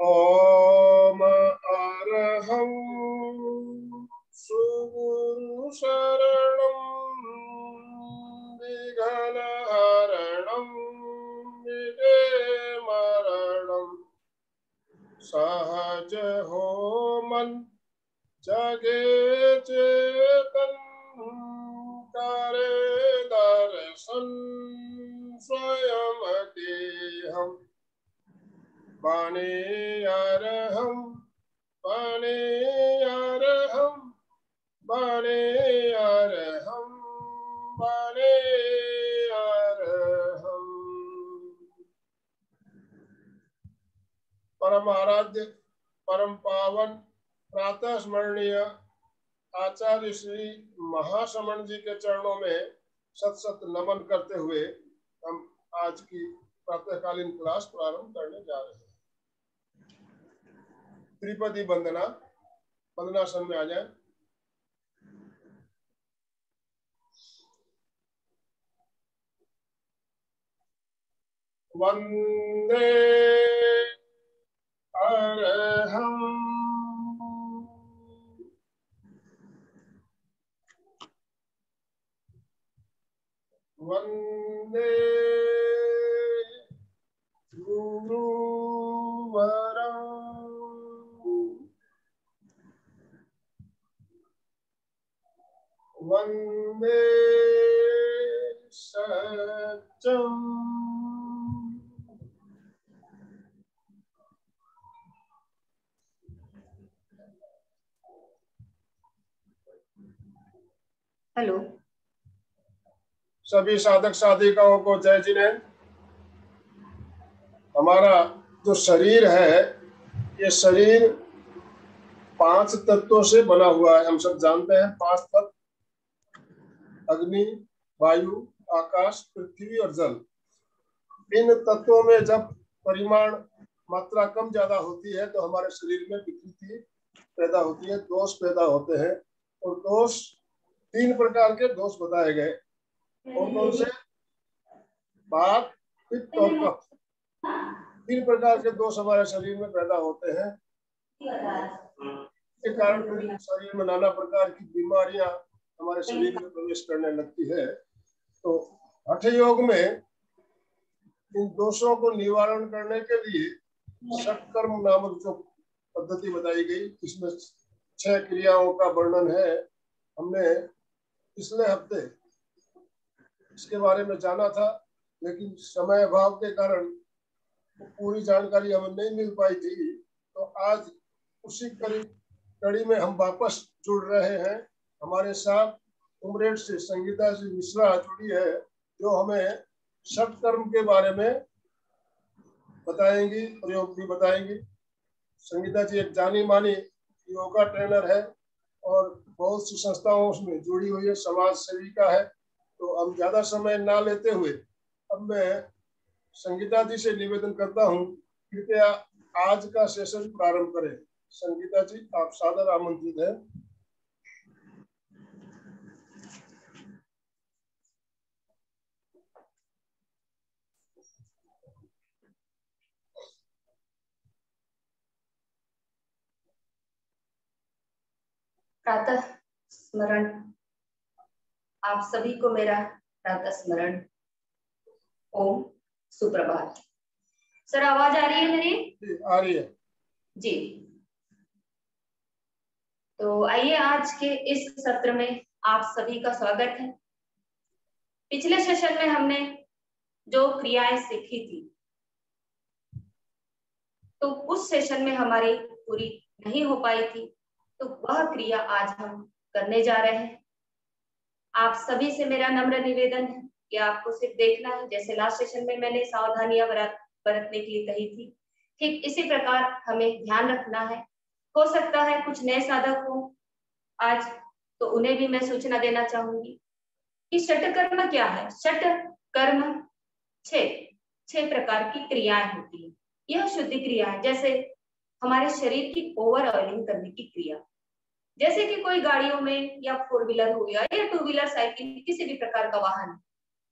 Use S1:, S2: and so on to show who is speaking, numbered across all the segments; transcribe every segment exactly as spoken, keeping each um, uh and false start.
S1: ओम अरहं सुगुरु शरणं विघ्नहरणं विघ्ने मरणं सहज हो मन जगे चेतन करे दर्शन स्वयं देहम बाणे अरहं बाणे अरहं बाणे अरहं बाणे अरहं। परम आराध्य परम पावन प्रातः स्मरणीय आचार्य श्री महाश्रमण जी के चरणों में सत सत नमन करते हुए हम आज की प्रातःकालीन क्लास प्रारंभ करने जा रहे हैं। त्रिपदी वंदना, वंदनासन में आ जाए। वंदे अरहं वंदे गुरुवरं वंदे सत्यं
S2: हेलो
S1: सभी साधक साधिकाओं को जय जिनेन्द्र। हमारा जो शरीर है ये शरीर पांच तत्वों से बना हुआ है। हम सब जानते हैं पांच तत्व, अग्नि, वायु, आकाश, पृथ्वी और जल। इन तत्वों में जब परिमाण मात्रा कम ज्यादा होती है तो हमारे शरीर में विकृति पैदा होती है, दोष पैदा होते हैं। और दोष तीन प्रकार के दोष बताए गए। कौन कौन से? वात, पित्त और कफ। तीन प्रकार के दोष हमारे शरीर में पैदा होते हैं। इसके कारण शरीर में नाना प्रकार की बीमारियां हमारे शरीर में प्रवेश करने लगती है। तो हठ योग में इन दोषों को निवारण करने के लिए षटकर्म नामक जो पद्धति बताई गई, इसमें छह क्रियाओं का वर्णन है। हमने पिछले हफ्ते इसके बारे में जाना था, लेकिन समय अभाव के कारण पूरी जानकारी हमें नहीं मिल पाई थी। तो आज उसी कड़ी में हम वापस जुड़ रहे हैं। हमारे साथ उमरेड से संगीता जी मिश्रा जुड़ी है, जो हमें षटकर्म के बारे में बताएंगी, प्रयोग भी बताएंगी। संगीता जी एक जानी मानी योगा ट्रेनर है और बहुत सी संस्थाओं में जुड़ी हुई है, समाज सेविका है। तो अब ज्यादा समय ना लेते हुए अब मैं संगीता जी से निवेदन करता हूँ, कृपया आज का सेशन प्रारंभ करें। संगीता जी, आप सादर आमंत्रित हैं।
S2: प्रातः स्मरण, आप सभी को मेरा प्रातः स्मरण। ओम सुप्रभात। सर आवाज आ रही है मेरी?
S1: आ रही है
S2: जी। तो आइए आज के इस सत्र में आप सभी का स्वागत है। पिछले सेशन में हमने जो क्रियाएं सीखी थी तो उस सेशन में हमारी पूरी नहीं हो पाई थी, तो वह क्रिया आज हम करने जा रहे हैं। आप सभी से मेरा नम्र निवेदन है कि आपको सिर्फ देखना है, जैसे लास्ट सेशन में मैंने सावधानियां बरतने के लिए कही थी, ठीक इसी प्रकार हमें ध्यान रखना है। हो सकता है कुछ नए साधक हो आज, तो उन्हें भी मैं सूचना देना चाहूंगी कि षटकर्म क्या है। षटकर्म छह छह प्रकार की क्रियाएं होती है। यह शुद्धि क्रिया है, जैसे हमारे शरीर की ओवर ऑयलिंग करने की क्रिया। जैसे कि कोई गाड़ियों में या फोर व्हीलर हो गया या टू व्हीलर, साइकिल, किसी भी प्रकार का वाहन,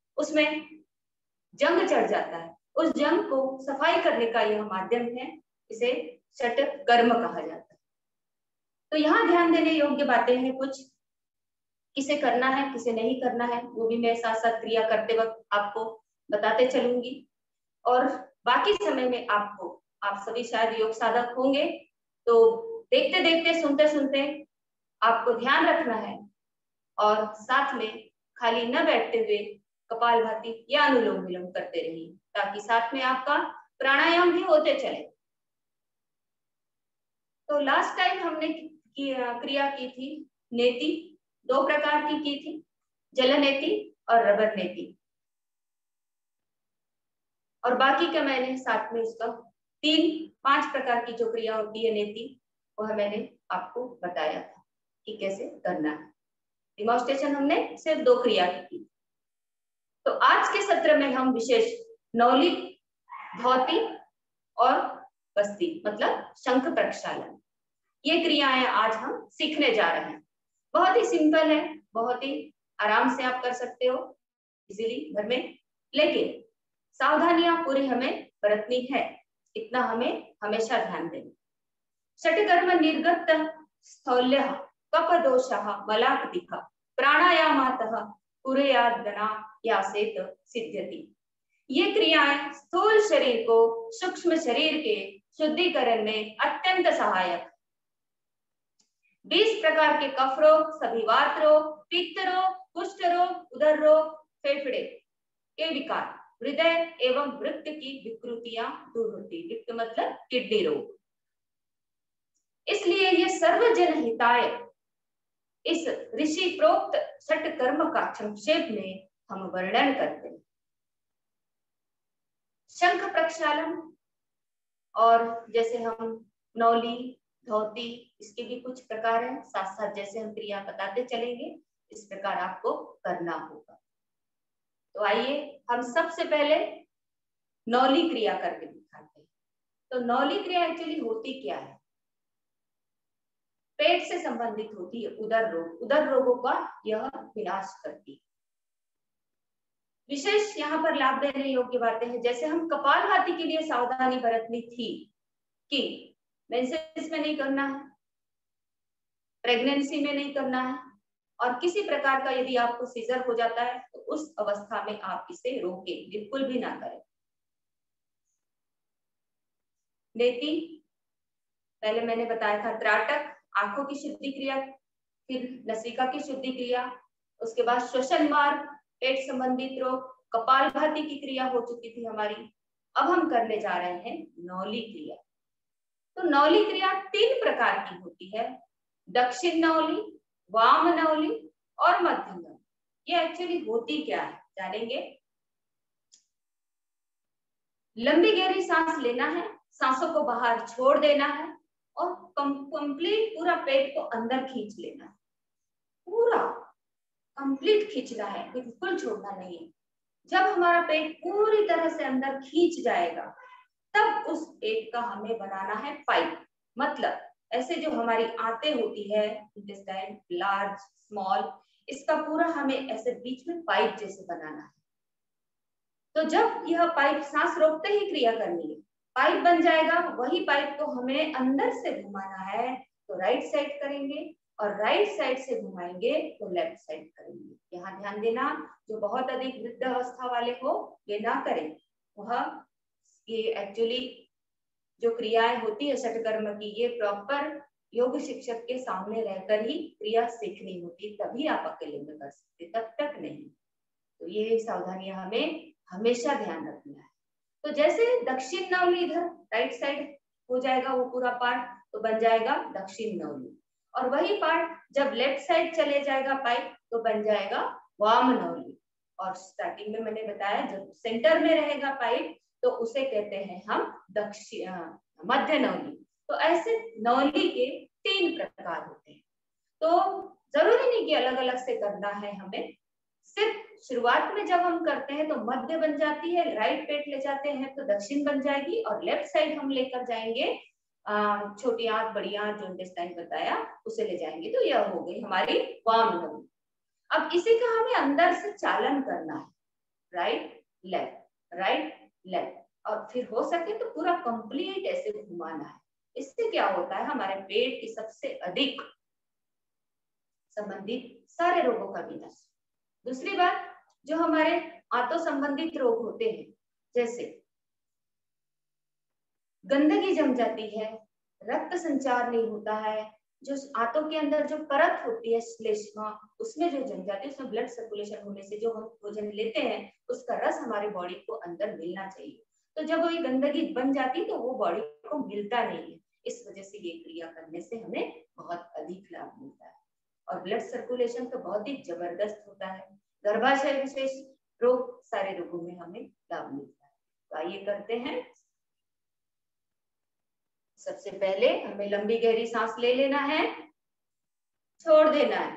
S2: उसमें जंग चढ़ जाता है। उस जंग को सफाई करने का यह माध्यम है इसे षट कर्म कहा जाता है। तो यहाँ ध्यान देने योग्य बातें हैं कुछ, किसे करना है किसे नहीं करना है वो भी मैं साथ साथ क्रिया करते वक्त आपको बताते चलूंगी। और बाकी समय में आपको, आप सभी शायद योग साधक होंगे, तो देखते देखते सुनते सुनते आपको ध्यान रखना है और साथ में खाली न बैठते हुए कपालभाति या अनुलोम विलोम करते रहिए, ताकि साथ में आपका प्राणायाम भी होते चले। तो लास्ट टाइम हमने क्रिया की थी नेति, दो प्रकार की की थी, जल नेति और रबर नेति, और बाकी का मैंने साथ में उसका तीन पांच प्रकार की जो क्रिया होती है नेति, वह मैंने आपको बताया था कि कैसे करना है। डिमॉन्स्ट्रेशन हमने सिर्फ दो क्रिया की थी। तो आज के सत्र में हम विशेष नौली, धौती और बस्ती मतलब शंख प्रक्षालन, ये क्रियाएं आज हम सीखने जा रहे हैं। बहुत ही सिंपल है, बहुत ही आराम से आप कर सकते हो इजीली घर में, लेकिन सावधानियां पूरी हमें बरतनी है, इतना हमें हमेशा ध्यान देना। षटकर्म निर्गत स्थौल्य कपदोषः मलाक्तिः प्राणायामातः कुर्याद्गना यासेत सिद्ध्यति। ये क्रियाएं स्थूल शरीर को सूक्ष्म शरीर के शुद्धिकरण में अत्यंत सहायक। बीस प्रकार के कफ रोग, सभी वात रोग, पित्त रोग, कुष्ठ रोग, उदर रोग, फेफड़े के विकार, हृदय एवं वृक्क की विकृतियां दूर होती। वृक्क मतलब किडनी रोग। इसलिए ये सर्वजन हिताय इस ऋषि प्रोक्त षट कर्म का संक्षेप में हम वर्णन करते हैं। शंख प्रक्षालन, और जैसे हम नौली, धौती, इसके भी कुछ प्रकार हैं, साथ साथ जैसे हम क्रिया बताते चलेंगे इस प्रकार आपको करना होगा। तो आइए हम सबसे पहले नौली क्रिया करके दिखाते हैं। तो नौली क्रिया एक्चुअली होती क्या है? पेट से संबंधित होती है, उदर रोग, उदर रोगों का यह विनाश करती है। विशेष यहाँ पर लाभ देने योग्य बातें हैं, जैसे हम कपालभाति के लिए सावधानी बरतनी थी कि मेंसेस में नहीं करना है, प्रेगनेंसी में नहीं करना है, और किसी प्रकार का यदि आपको सीजर हो जाता है तो उस अवस्था में आप इसे रोकें, बिल्कुल भी ना करें। नेति पहले मैंने बताया था, त्राटक आंखों की शुद्धि क्रिया, फिर नसिका की शुद्धि क्रिया, उसके बाद श्वसन मार्ग, पेट संबंधित रोग, कपालभाति की क्रिया हो चुकी थी हमारी। अब हम करने जा रहे हैं नौली क्रिया। तो नौली क्रिया तीन प्रकार की होती है, दक्षिण नौली, वाम नौली और मध्य नौली। ये एक्चुअली होती क्या है जानेंगे। लंबी गहरी सांस लेना है, सांसों को बाहर छोड़ देना है और कंप्लीट पूरा पेट को अंदर खींच लेना है, पूरा कंप्लीट खींचना है, बिल्कुल छोड़ना नहीं है। जब हमारा पेट पूरी तरह से अंदर खींच जाएगा तब उस पेट का हमें बनाना है पाइप। मतलब ऐसे जो हमारी आंतें होती है, इंटेस्टाइन, लार्ज, स्मॉल, इसका पूरा हमें ऐसे बीच में पाइप जैसे बनाना है। तो जब यह पाइप सांस रोकते ही क्रिया करनी है, पाइप बन जाएगा, वही पाइप को हमें अंदर से घुमाना है। तो राइट साइड करेंगे और राइट साइड से घुमाएंगे तो लेफ्ट साइड करेंगे। यहाँ ध्यान देना, जो बहुत अधिक वृद्ध अवस्था वाले हो वे ना करें। वह ये एक्चुअली जो क्रियाएं होती है षटकर्म की, ये प्रॉपर योग शिक्षक के सामने रहकर ही क्रिया सीखनी होती, तभी आप अकेले में कर सकते, तब तक नहीं। तो ये सावधानियां हमें हमेशा ध्यान रखना है। तो जैसे दक्षिण नौली इधर राइट साइड हो जाएगा वो पूरा पार्ट, तो बन जाएगा दक्षिण नौली, और वही पार्ट जब लेफ्ट साइड चले जाएगा पाइप तो बन जाएगा वाम नौली। और स्टार्टिंग में मैंने बताया जब सेंटर में रहेगा पाइप तो उसे कहते हैं हम दक्षिण मध्य नौली। तो ऐसे नौली के तीन प्रकार होते हैं। तो जरूरी नहीं कि अलग अलग से करना है हमें, सिर्फ शुरुआत में जब हम करते हैं तो मध्य बन जाती है, राइट पेट ले जाते हैं तो दक्षिण बन जाएगी, और लेफ्ट साइड हम लेकर जाएंगे छोटी आंत, बड़ी आंत, जो इंटेस्टाइन बताया उसे ले जाएंगे, तो यह हो गई हमारी वाम नौली। अब इसी का हमें अंदर से चालन करना है, राइट लेफ्ट, राइट लेफ्ट, और फिर हो सके तो पूरा कंप्लीट ऐसे घुमाना है। इससे क्या होता है, हमारे पेट की सबसे अधिक संबंधित सारे रोगों का विनाश। दूसरी बात, जो हमारे आंतों संबंधित रोग होते हैं, जैसे गंदगी जम जाती है, रक्त संचार नहीं होता है, जो आंतों के अंदर जो परत होती है श्लेष्मा, उसमें जो जम जाती है, उसमें ब्लड सर्कुलेशन होने से जो हम भोजन लेते हैं उसका रस हमारी बॉडी को अंदर मिलना चाहिए। तो जब वो ये गंदगी बन जाती तो वो बॉडी को मिलता नहीं है। इस वजह से ये क्रिया करने से हमें बहुत अधिक लाभ मिलता है। और ब्लड सर्कुलेशन तो बहुत ही जबरदस्त होता है। गर्भाशय विशेष रोग, सारे रोगों में हमें लाभ मिलता है। तो आइए करते हैं। सबसे पहले हमें लंबी गहरी सांस ले लेना है, छोड़ देना है।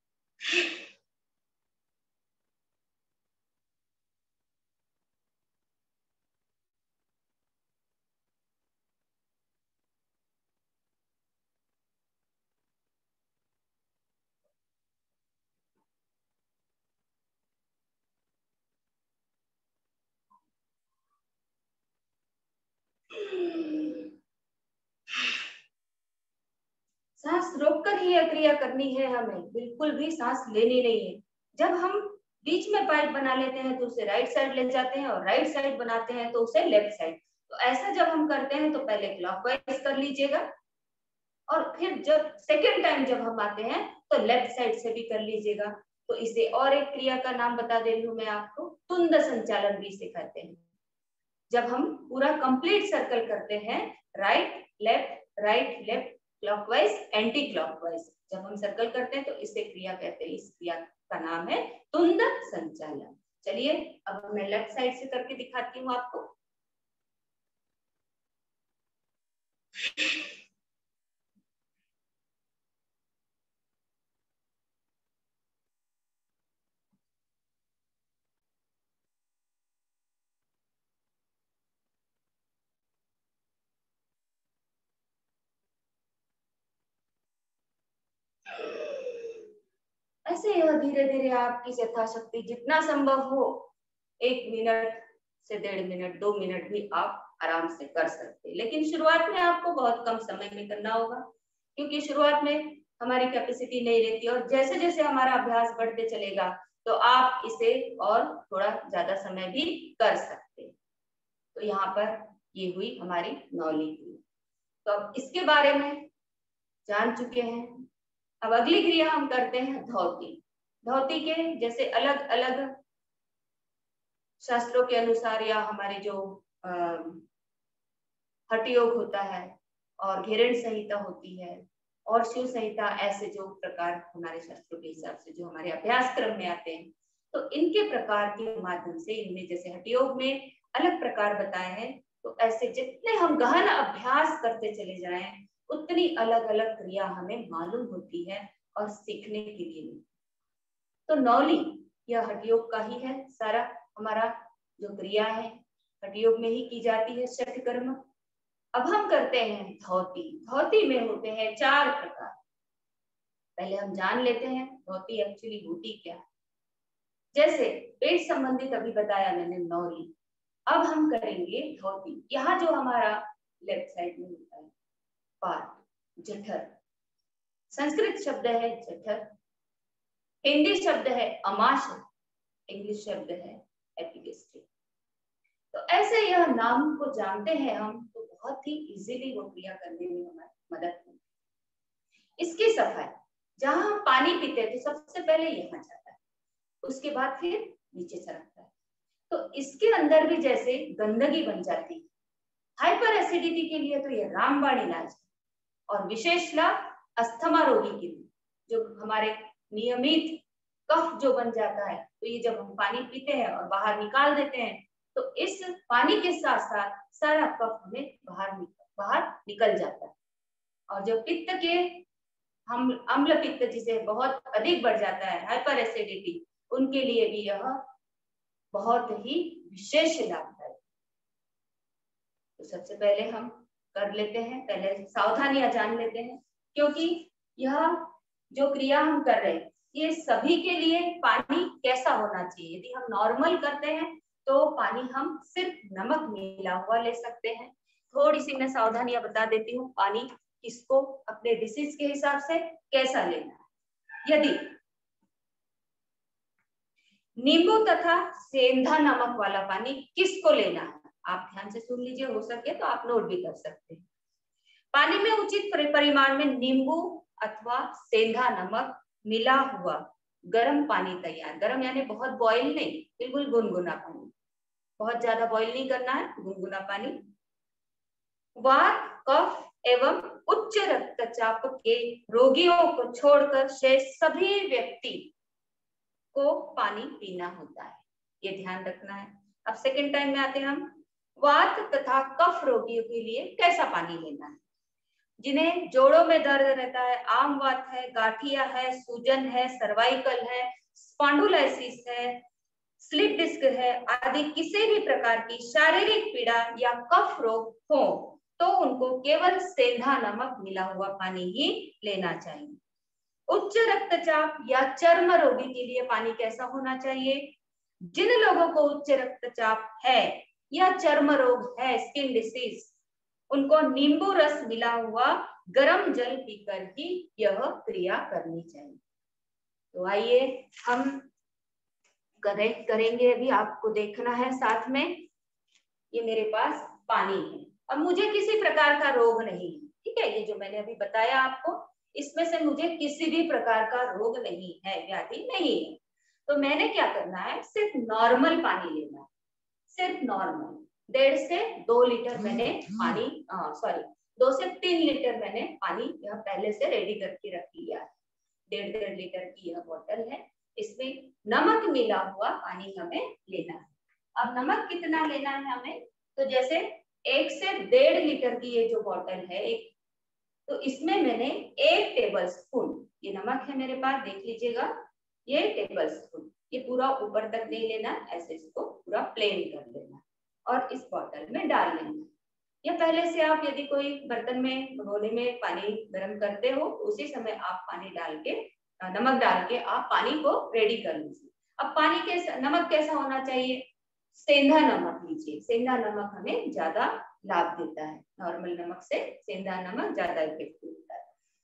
S2: सांस रोककर ही यह क्रिया करनी है हमें, बिल्कुल भी सांस लेनी नहीं है। जब हम बीच में पाइप बना लेते हैं तो उसे राइट साइड ले जाते हैं और राइट साइड बनाते हैं तो उसे लेफ्ट साइड। तो ऐसा जब हम करते हैं तो पहले क्लॉकवाइज कर लीजिएगा और फिर जब सेकेंड टाइम जब हम आते हैं तो लेफ्ट साइड से भी कर लीजिएगा। तो इसे और एक क्रिया का नाम बता दे रही हूँ मैं आपको, तुंद संचालन भी इसे कहते हैं। जब हम पूरा कंप्लीट सर्कल करते हैं, right left right left clockwise anti clockwise, जब हम सर्कल करते हैं तो इसे क्रिया कहते हैं। इस क्रिया का नाम है तुंद संचालन। चलिए अब मैं लेफ्ट साइड से करके दिखाती हूँ आपको। ऐसे यह धीरे धीरे आपकी यथाशक्ति जितना संभव हो, एक मिनट से डेढ़ मिनट दो मिनट भी आप आराम से कर सकते हैं। लेकिन शुरुआत में आपको बहुत कम समय में करना होगा, क्योंकि शुरुआत में हमारी कैपेसिटी नहीं रहती और जैसे जैसे हमारा अभ्यास बढ़ते चलेगा तो आप इसे और थोड़ा ज्यादा समय भी कर सकते हैं। तो यहाँ पर ये हुई हमारी नौली क्रिया। तो अब इसके बारे में जान चुके हैं। अब अगली क्रिया हम करते हैं धौती। धौती के जैसे अलग अलग शास्त्रों के अनुसार या हमारे जो हठ योग होता है और घेरण संहिता होती है और शिव संहिता, ऐसे जो प्रकार हमारे शास्त्रों के हिसाब से जो हमारे अभ्यास क्रम में आते हैं, तो इनके प्रकार के माध्यम से इनमें जैसे हठ योग में अलग प्रकार बताए हैं, तो ऐसे जितने हम गहन अभ्यास करते चले जाएं उतनी अलग अलग क्रिया हमें मालूम होती है और सीखने के लिए। तो नौली यह हठ योग का ही है। सारा हमारा जो क्रिया है हठ योग में ही की जाती है, षट कर्म। अब हम करते हैं धौती। धौती में होते हैं चार प्रकार। पहले हम जान लेते हैं धौती एक्चुअली होती क्या है। जैसे पेट संबंधित अभी बताया मैंने नौली, अब हम करेंगे धौती। यहाँ जो हमारा लेफ्ट साइड में होता है पार्ट, जठर, संस्कृत शब्द है जठर, हिंदी शब्द है अमाशय, इंग्लिश शब्द है एपिगेस्ट्रिक। तो ऐसे यह नाम को जानते हैं हम तो बहुत ही इजीली वो क्रिया करने में हमारी मदद होगी। इसकी सफाई, जहां हम पानी पीते हैं तो सबसे पहले यहाँ जाता है, उसके बाद फिर नीचे सरकता है। तो इसके अंदर भी जैसे गंदगी बन जाती है, हाइपर एसिडिटी के लिए तो ये रामबाण इलाज है और विशेष लाभ अस्थमा रोगी के लिए, जो हमारे नियमित कफ जो बन जाता है, तो ये जब हम पानी पीते हैं और बाहर निकाल देते हैं तो इस पानी के साथ साथ सारा कफ हमें बाहर निकल बाहर निकल जाता है। और जो पित्त के हम अम्ल पित्त जिसे बहुत अधिक बढ़ जाता है, हाइपर एसिडिटी, उनके लिए भी यह बहुत ही विशेष लाभदायक। तो सबसे पहले हम कर लेते हैं, पहले सावधानियां जान लेते हैं, क्योंकि यह जो क्रिया हम कर रहे हैं ये सभी के लिए पानी कैसा होना चाहिए। यदि हम नॉर्मल करते हैं तो पानी हम सिर्फ नमक मिला हुआ ले सकते हैं। थोड़ी सी मैं सावधानियां बता देती हूँ, पानी किसको अपने डिसीज के हिसाब से कैसा लेना है। यदि नींबू तथा सेंधा नमक वाला पानी किसको लेना है, आप ध्यान से सुन लीजिए, हो सके तो आप नोट भी कर सकते हैं। पानी में उचित परिमाण में नींबू अथवा सेंधा नमक मिला हुआ गर्म पानी तैयार। गर्म यानी बहुत बॉईल नहीं, बिल्कुल गुनगुना पानी, बहुत ज्यादा बॉईल नहीं करना है, गुनगुना पानी। वात, कफ एवं उच्च रक्तचाप के रोगियों को छोड़कर शेष सभी व्यक्ति को पानी पीना होता है, ये ध्यान रखना है। अब सेकंड टाइम में आते हैं हम, वात तथा कफ रोगियों के लिए कैसा पानी लेना है। जिन्हें जोड़ों में दर्द रहता है, आम वात है, गाठिया है, सूजन है, सर्वाइकल है, स्पॉन्डिलोलाइसिस है, स्लिप डिस्क है आदि किसी भी प्रकार की शारीरिक पीड़ा या कफ रोग हो तो उनको केवल सेंधा नमक मिला हुआ पानी ही लेना चाहिए। उच्च रक्तचाप या चर्म रोगी के लिए पानी कैसा होना चाहिए। जिन लोगों को उच्च रक्तचाप है या चर्म रोग है, स्किन डिसीज, उनको नींबू रस मिला हुआ गर्म जल पीकर ही यह क्रिया करनी चाहिए। तो आइए हम करेक्ट करेंगे, अभी आपको देखना है साथ में। ये मेरे पास पानी है, अब मुझे किसी प्रकार का रोग नहीं है, ठीक है, ये जो मैंने अभी बताया आपको, इसमें से मुझे किसी भी प्रकार का रोग नहीं है, व्याधि नहीं है। तो मैंने क्या करना है, सिर्फ नॉर्मल पानी लेना है, सिर्फ नॉर्मल। डेढ़ से दो लीटर मैंने पानी, सॉरी दो से तीन लीटर मैंने पानी यह पहले से रेडी करके रख लिया है। डेढ़ डेढ़ लीटर की यह बोतल है, इसमें नमक मिला हुआ पानी हमें लेना है। अब नमक कितना लेना है हमें, तो जैसे एक से डेढ़ लीटर की ये जो बोतल है एक, तो इसमें मैंने एक टेबल स्पून, ये नमक है मेरे पास, देख लीजिएगा, ये टेबल स्पून, ये पूरा ऊपर तक नहीं लेना, ऐसे इसको पूरा प्लेन कर लेना और इस बोतल में डाल लेना। या पहले से आप यदि कोई बर्तन में, भगोने में पानी गर्म करते हो, उसी समय आप पानी डाल के, नमक डाल के आप पानी को रेडी कर लीजिए। अब पानी कैसा, नमक कैसा होना चाहिए, सेंधा नमक लीजिए, सेंधा नमक हमें ज्यादा लाभ देता है, नॉर्मल नमक से सेंधा नमक ज्यादा इफेक्टिव होता है।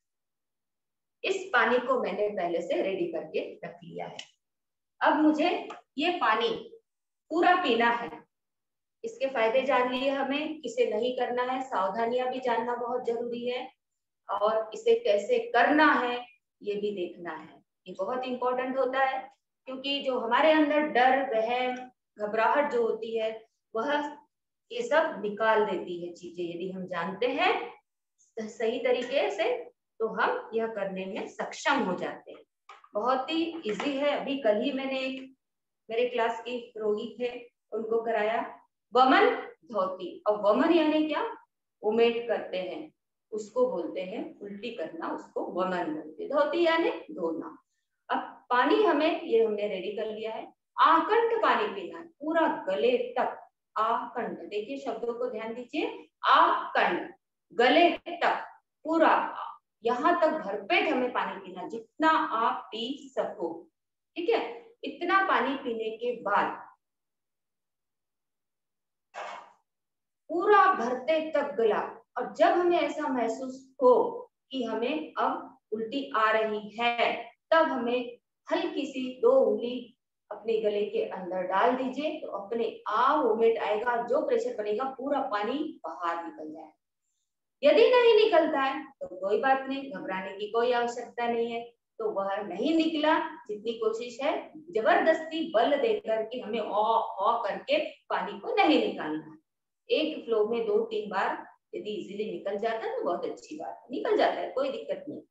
S2: इस पानी को मैंने पहले से रेडी करके रख लिया है। अब मुझे ये पानी पूरा पीना है, इसके फायदे जान लिए हमें, इसे नहीं करना है, सावधानियां भी जानना बहुत जरूरी है, और इसे कैसे करना है ये भी देखना है, ये बहुत इंपॉर्टेंट होता है। क्योंकि जो हमारे अंदर डर, वहम, घबराहट जो होती है, वह ये सब निकाल देती है चीजें, यदि हम जानते हैं सही तरीके से तो हम यह करने में सक्षम हो जाते हैं। बहुत ही इजी है। अभी कल ही मैंने एक मेरे क्लास की रोगी थे, उनको कराया वमन धोती। और वमन यानी क्या, उमेट करते हैं, उसको बोलते हैं उल्टी करना, उसको वमन बोलते हैं। धोती यानी धोना। अब पानी हमें, ये हमने रेडी कर लिया है, आकंठ पानी पीना है, पूरा गले तक, आकंठ, देखिए शब्दों को ध्यान दीजिए, आकंठ, गले तक पूरा, यहाँ तक भरपेट हमें पानी पीना, जितना आप पी सको, ठीक है। इतना पानी पीने के बाद पूरा भरते तक गला, और जब हमें ऐसा महसूस हो कि हमें अब उल्टी आ रही है, तब हमें हल्की सी दो उंगली अपने गले के अंदर डाल दीजिए, तो अपने आप वोमिट आएगा, जो प्रेशर बनेगा पूरा पानी बाहर निकल जाए। यदि नहीं निकलता है तो कोई बात नहीं, घबराने की कोई आवश्यकता नहीं है। तो वह नहीं निकला, जितनी कोशिश है जबरदस्ती बल देकर कि हमें ओ ओ करके पानी को नहीं निकालना, एक फ्लो में दो तीन बार यदि इजीली निकल जाता है तो बहुत अच्छी बात है, निकल जाता है, कोई दिक्कत नहीं।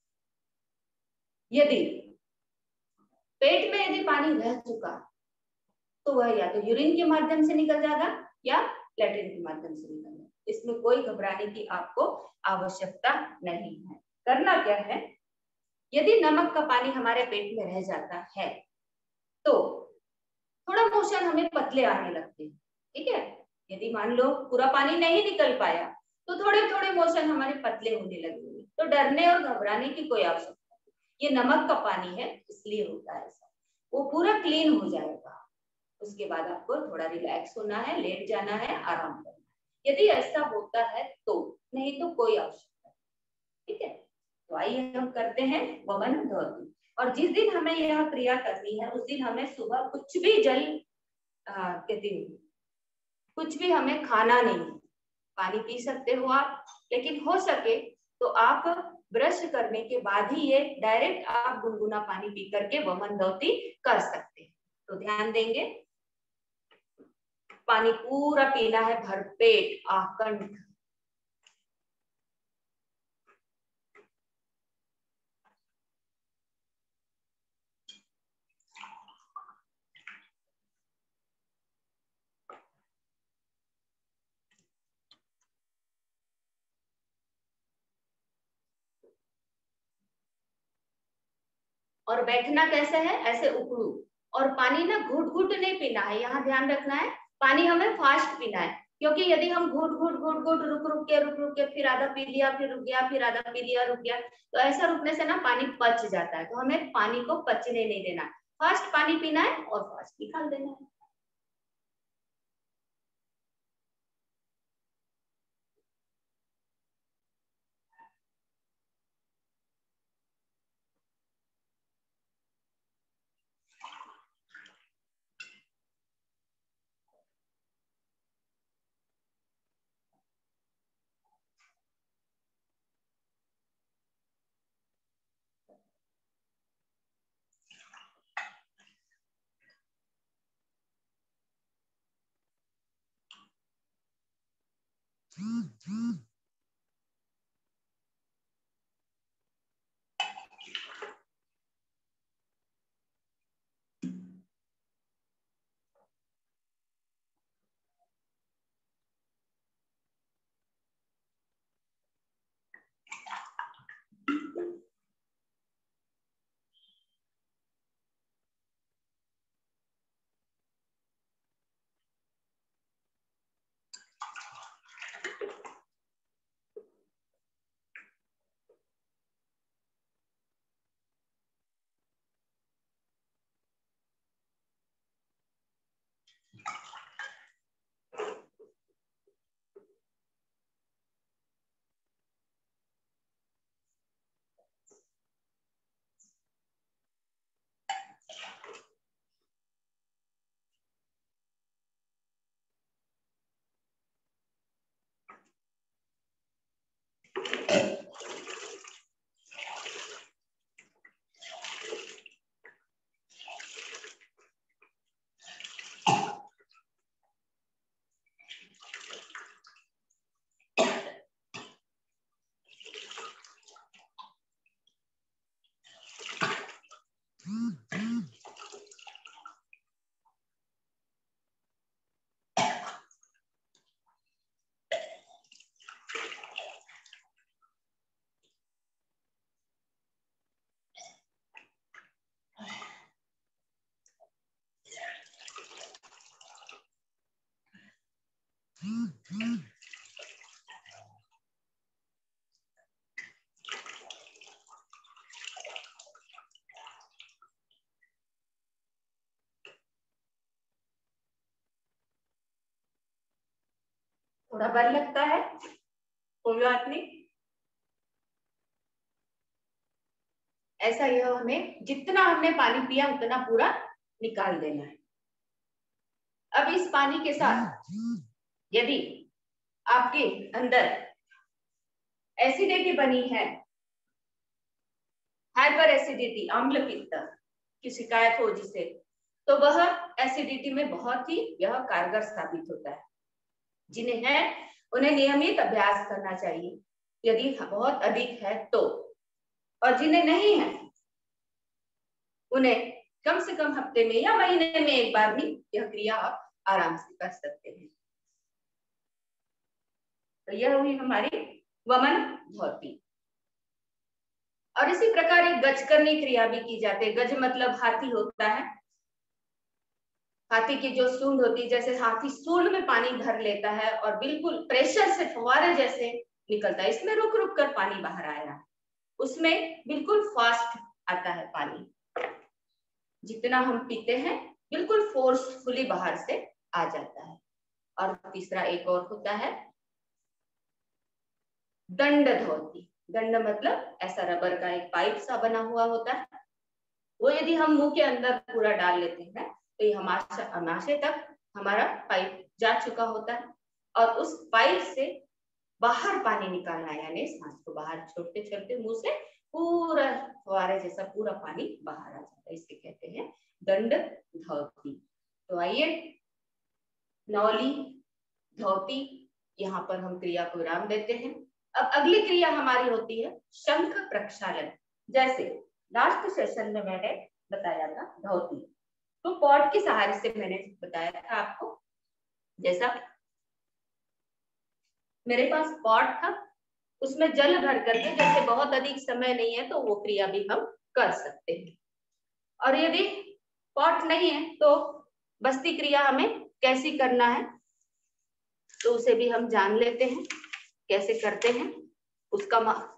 S2: यदि पेट में यदि पानी रह चुका तो वह या तो यूरिन के माध्यम से निकल जाएगा या लैट्रिन के माध्यम से निकल जाएगा, इसमें कोई घबराने की आपको आवश्यकता नहीं है। करना क्या है, यदि नमक का पानी हमारे पेट में रह जाता है तो थोड़ा मोशन हमें पतले आने लगते हैं, ठीक है। यदि मान लो पूरा पानी नहीं निकल पाया तो थोड़े थोड़े मोशन हमारे पतले होने लगेंगे, तो डरने और घबराने की कोई आवश्यकता नहीं। ये नमक का पानी है इसलिए होता है ऐसा, वो पूरा क्लीन हो जाएगा। उसके बाद आपको थोड़ा रिलैक्स होना है, लेट जाना है, आराम करना है। यदि ऐसा होता है तो, नहीं तो कोई आवश्यकता नहीं। ठीक है, तो आइए हम करते हैं वमन धौति। और जिस दिन हमें यह क्रिया करनी है उस दिन हमें सुबह कुछ भी जल कहती हूँ कुछ भी हमें खाना नहीं है। पानी पी सकते हो आप, लेकिन हो सके तो आप ब्रश करने के बाद ही ये डायरेक्ट आप गुनगुना पानी पी करके वमन धौति कर सकते हैं। तो ध्यान देंगे, पानी पूरा पीना है भरपेट आकंठ। और बैठना कैसे है, ऐसे उकड़ू। और पानी ना घुट घुट नहीं पीना है, यहाँ ध्यान रखना है। पानी हमें फास्ट पीना है, क्योंकि यदि हम घुट घुट घुट घुट रुक रुक के रुक रुक के फिर आधा पी लिया, फिर रुक गया, फिर आधा पी लिया, रुक गया, तो ऐसा रुकने से ना पानी पच जाता है। तो हमें पानी को पचने नहीं देना, फास्ट पानी पीना है और फास्ट निकाल देना है। थोड़ा बल लगता है, कोई बात नहीं। ऐसा यह हमें जितना हमने पानी पिया उतना पूरा निकाल देना है। अब इस पानी के साथ यदि आपके अंदर एसिडिटी बनी है, हाइपर एसिडिटी, अम्ल पित्त की शिकायत हो जिसे, तो वह एसिडिटी में बहुत ही यह कारगर साबित होता है। जिन्हें है उन्हें नियमित अभ्यास करना चाहिए यदि बहुत अधिक है तो, और जिन्हें नहीं है उन्हें कम से कम हफ्ते में या महीने में एक बार भी यह क्रिया आप आराम से कर सकते हैं। तो यह हुई हमारी वमन धौति। और इसी प्रकार एक गज करनी क्रिया भी की जाती है। गज मतलब हाथी होता है, हाथी की जो सूंड होती है, जैसे हाथी सूंड में पानी भर लेता है और बिल्कुल प्रेशर से फव्वारे जैसे निकलता है। इसमें रुक रुक कर पानी बाहर आया, उसमें बिल्कुल फास्ट आता है पानी। जितना हम पीते हैं बिल्कुल फोर्सफुली बाहर से आ जाता है। और तीसरा एक और होता है दंड धोती। दंड मतलब ऐसा रबर का एक पाइप सा बना हुआ होता है, वो यदि हम मुंह के अंदर पूरा डाल लेते हैं तो ये हमारे अमाशय तक हमारा पाइप जा चुका होता है, और उस पाइप से बाहर पानी निकालना, यानी सांस को बाहर छोड़ते छोड़ते मुंह से पूरा फुहारे जैसा पूरा पानी बाहर आ जाता है, इसे कहते हैं दंड धौती। तो आइए नौली धौती, यहाँ पर हम क्रिया को विराम देते हैं। अब अगली क्रिया हमारी होती है शंख प्रक्षालन। जैसे लास्ट सेशन में मैंने बताया था धौती, तो पॉट के सहारे से मैंने बताया था आपको, जैसा मेरे पास पॉट था उसमें जल भर करके, जैसे बहुत अधिक समय नहीं है तो वो क्रिया भी हम कर सकते हैं। और यदि पॉट नहीं है तो बस्ती क्रिया हमें कैसी करना है तो उसे भी हम जान लेते हैं कैसे करते हैं उसका।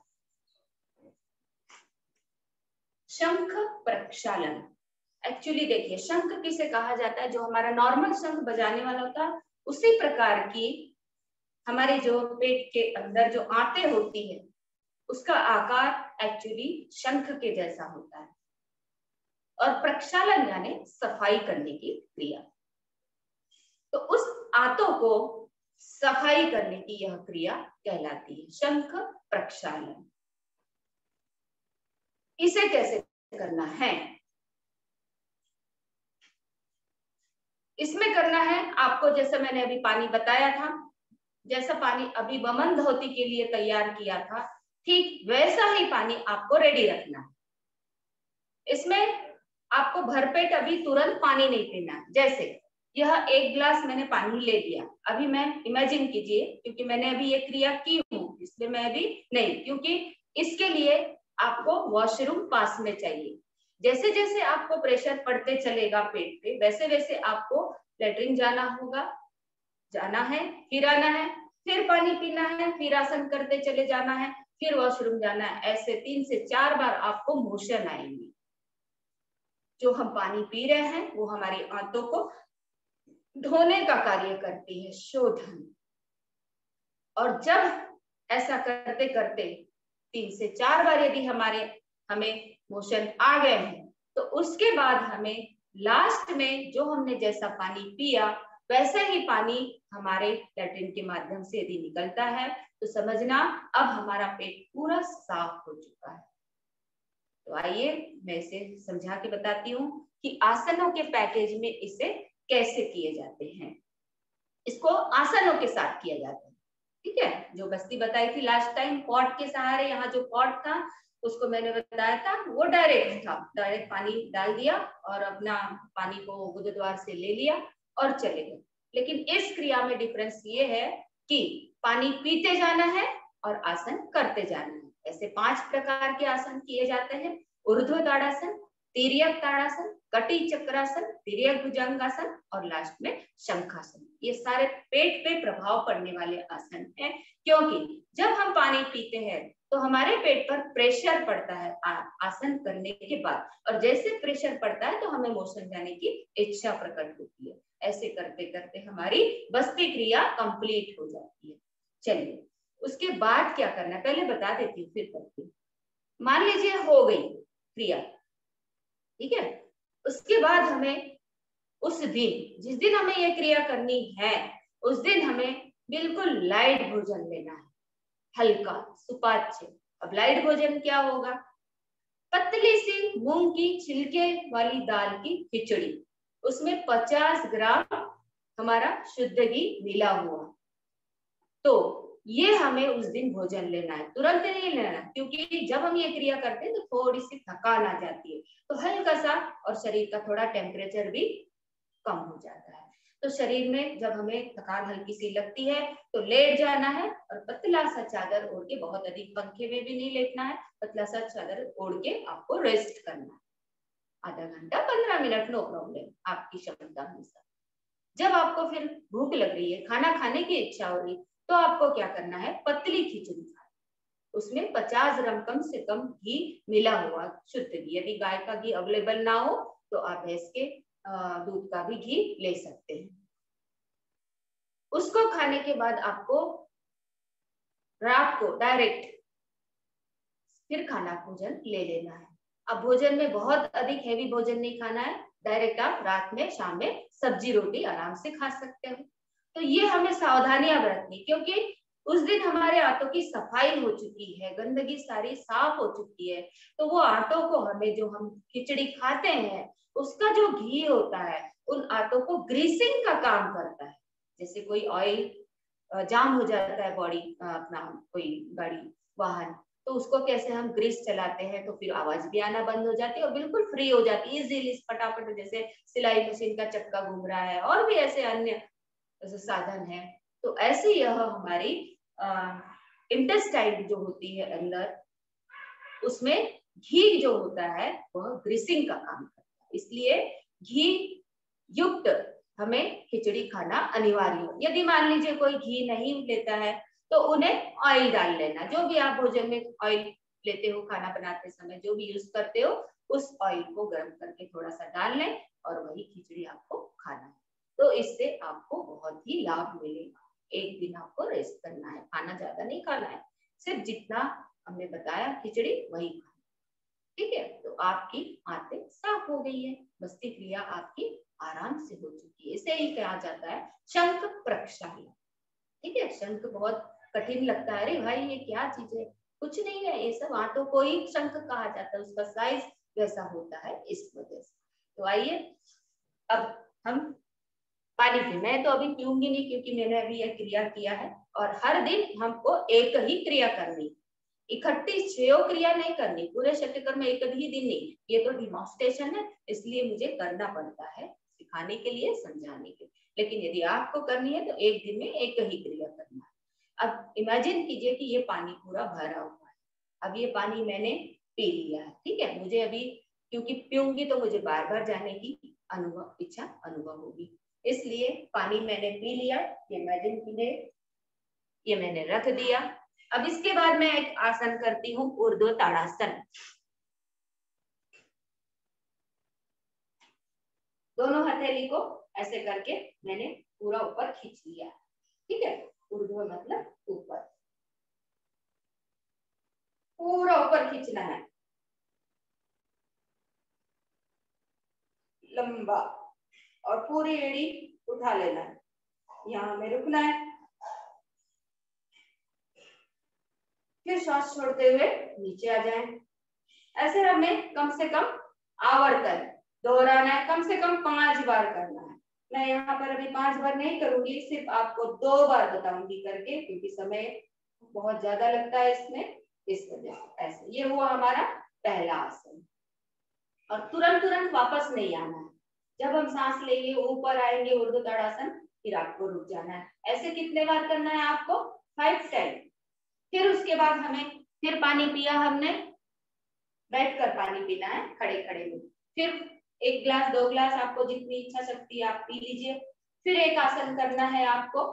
S2: शंख प्रक्षालन, एक्चुअली देखिए शंख किसे कहा जाता है, जो हमारा नॉर्मल शंख बजाने वाला होता है उसी प्रकार की हमारे जो पेट के अंदर जो आंतें होती है उसका आकार एक्चुअली शंख के जैसा होता है। और प्रक्षालन यानी सफाई करने की क्रिया, तो उस आंतों को सफाई करने की यह क्रिया कहलाती है शंख प्रक्षालन। इसे कैसे करना है, इसमें करना है आपको, जैसे मैंने अभी पानी बताया था, जैसा पानी अभी वमन धोती के लिए तैयार किया था ठीक वैसा ही पानी आपको रेडी रखना है। इसमें आपको भरपेट अभी तुरंत पानी नहीं पीना। जैसे यह एक गिलास मैंने पानी ले लिया, अभी मैं इमेजिन कीजिए, क्योंकि मैंने अभी ये क्रिया की हूँ इसलिए मैं अभी नहीं, क्योंकि इसके लिए आपको वॉशरूम पास में चाहिए। जैसे जैसे आपको प्रेशर पड़ते चलेगा पेट पे, वैसे वैसे आपको लेटरिन जाना होगा, जाना है फिर आना है, फिर पानी पीना है, फिर आसन करते चले जाना है, फिर वॉशरूम जाना है। ऐसे तीन से चार बार आपको मोशन आएंगे। जो हम पानी पी रहे हैं वो हमारी आंतों को धोने का कार्य करती है, शोधन। और जब ऐसा करते करते तीन से चार बार यदि हमारे हमें मोशन आ गए हैं तो उसके बाद हमें लास्ट में जो हमने जैसा पानी पिया वैसे ही पानी हमारे लैट्रिन के माध्यम से यदि निकलता है तो समझना अब हमारा पेट पूरा साफ हो चुका है। तो आइए मैं इसे समझा के बताती हूँ कि आसनों के पैकेज में इसे कैसे किए जाते हैं। इसको आसनों के साथ किया जाता है, ठीक है। जो बस्ती बताई थी लास्ट टाइम पॉट के सहारे, यहाँ जो पॉट था उसको मैंने बताया था वो डायरेक्ट था, डायरेक्ट पानी डाल दिया और अपना पानी को गुरुद्वार से ले लिया और चले गए। लेकिन इस क्रिया में डिफरेंस ये है कि पानी पीते जाना है और आसन करते जाना है। ऐसे पांच प्रकार के आसन किए जाते हैं, ऊर्ध्व ताड़ासन, तिर्यक ताड़ासन, कटी चक्रासन, तिर्यक भुजंगासन और लास्ट में शंखासन। ये सारे पेट पे प्रभाव पड़ने वाले आसन हैं, क्योंकि जब हम पानी पीते हैं तो हमारे पेट पर प्रेशर पड़ता है आ, आसन करने के बाद, और जैसे प्रेशर पड़ता है तो हमें मोशन जाने की इच्छा प्रकट होती है। ऐसे करते करते हमारी बस्ती क्रिया कंप्लीट हो जाती है। चलिए उसके बाद क्या करना है पहले बता देती हूँ फिर करती हूँ। मान लीजिए हो गई क्रिया, ठीक है। उसके बाद हमें उस दिन, जिस दिन हमें यह क्रिया करनी है उस दिन हमें बिल्कुल लाइट भोजन लेना है, हल्का सुपाच्य। अब लाइट भोजन क्या होगा, पतली सी मूंग की छिलके वाली दाल की खिचड़ी, उसमें पचास ग्राम हमारा शुद्ध घी मिला हुआ, तो ये हमें उस दिन भोजन लेना है। तुरंत नहीं लेना, क्योंकि जब हम ये क्रिया करते हैं तो थोड़ी सी थकान आ जाती है, तो हल्का सा, और शरीर का थोड़ा टेम्परेचर भी कम हो जाता है। तो शरीर में जब हमें थकान हल्की सी लगती है तो लेट जाना है और पतला सा चादर ओढ़ के, बहुत अधिक पंखे में भी नहीं लेटना है, पतला सा चादर ओढ़ के आपको रेस्ट करना है। आधा घंटा पंद्रह मिनट नो प्रॉब्लम, आपकी क्षमता अनुसार। जब आपको फिर भूख लग रही है, खाना खाने की इच्छा हो रही, तो आपको क्या करना है, पतली खिचड़ी खाना, उसमें पचास ग्राम कम से कम घी मिला हुआ शुद्ध घी। यदि गाय का घी अवेलेबल ना हो तो आप भैंस के दूध का भी घी ले सकते हैं। उसको खाने के बाद आपको रात को डायरेक्ट फिर खाना भोजन ले लेना है। अब भोजन में बहुत अधिक हैवी भोजन नहीं खाना है, डायरेक्ट आप रात में शाम में सब्जी रोटी आराम से खा सकते हो। तो ये हमें सावधानियां बरतनी, क्योंकि उस दिन हमारे आंतों की सफाई हो चुकी है, गंदगी सारी साफ हो चुकी है, तो वो आंतों को हमें जो हम खिचड़ी खाते हैं उसका जो घी होता है उन आंतों को ग्रीसिंग का काम करता है। जैसे कोई ऑयल जाम हो जाता है बॉडी अपना कोई गाड़ी वाहन, तो उसको कैसे हम ग्रीस चलाते हैं तो फिर आवाज भी आना बंद हो जाती है और बिल्कुल फ्री हो जाती है इजीली फटाफट, जैसे सिलाई मशीन का चक्का घूम रहा है और भी ऐसे अन्य साधन है। तो ऐसे यह हमारी इंटेस्टाइन जो होती है अंदर, उसमें घी जो होता है वह ग्रीसिंग का काम करता है, इसलिए घी युक्त हमें खिचड़ी खाना अनिवार्य हो। यदि मान लीजिए कोई घी नहीं लेता है तो उन्हें ऑयल डाल लेना, जो भी आप भोजन में ऑयल लेते हो खाना बनाते समय जो भी यूज करते हो उस ऑयल को गर्म करके थोड़ा सा डाल लें और वही खिचड़ी आपको खाना है। तो इससे आपको बहुत ही लाभ मिलेगा। एक दिन आपको रेस्ट करना है, खाना ज्यादा नहीं खाना है, सिर्फ जितना हमने बताया खिचड़ी वही खाना, ठीक है। तो आपकी आंतें साफ हो गई है, बस्ती क्रिया आपकी आराम से हो चुकी है। इसे ही कहा जाता है शंख प्रक्षालन, ठीक है। शंख बहुत कठिन लगता है, अरे भाई ये क्या चीज है, कुछ नहीं है, ये सब आंतों को ही शंख कहा जाता है, उसका साइज वैसा होता है इस वजह से। तो आइए अब हम पानी पी, मैं तो अभी पीऊंगी नहीं क्योंकि मैंने अभी यह क्रिया किया है, और हर दिन हमको एक ही क्रिया करनी, इकट्ठी छह क्रिया नहीं करनी, पूरे शक्तिकर में एक ही दिन नहीं, ये तो डिमॉन्स्ट्रेशन है इसलिए मुझे करना पड़ता है, सिखाने के लिए समझाने के लिए। लेकिन यदि आपको करनी है तो एक दिन में एक ही क्रिया करना है। अब इमेजिन कीजिए कि ये पानी पूरा भरा हुआ है, अब ये पानी मैंने पी लिया है, ठीक है। मुझे अभी क्योंकि पीऊंगी तो मुझे बार बार जाने की अनुभव इच्छा अनुभव होगी, इसलिए पानी मैंने पी लिया, ये इमेजिन कीजिए ये मैंने रख दिया। अब इसके बाद मैं एक आसन करती हूँ ऊर्ध्व ताड़ासन। दोनों हथेली को ऐसे करके मैंने पूरा ऊपर खींच लिया, ठीक है। ऊर्ध्व मतलब ऊपर, पूरा ऊपर खींचना है, लंबा, और पूरी एड़ी उठा लेना है, यहाँ में रुकना है, फिर श्वास छोड़ते हुए नीचे आ जाएं। ऐसे हमें कम से कम आवर्तन दोहराना है, कम से कम पांच बार करना है। मैं यहाँ पर अभी पांच बार नहीं करूंगी, सिर्फ आपको दो बार बताऊंगी करके, क्योंकि समय बहुत ज्यादा लगता है इसमें, इस वजह से। ऐसे ये हुआ हमारा पहला आसन, और तुरंत तुरंत वापस नहीं आना है, जब हम सांस लेंगे ऊपर आएंगे ऊर्ध्व ताड़ासन, फिर आपको रुक जाना है। ऐसे कितने बार करना है आपको? Five time. फिर उसके बाद हमें फिर पानी पिया हमने, बैठ कर पानी पीना है, खड़े खड़े में, फिर एक गिलास दो गिलास आपको जितनी इच्छा शक्ति आप पी लीजिए। फिर एक आसन करना है आपको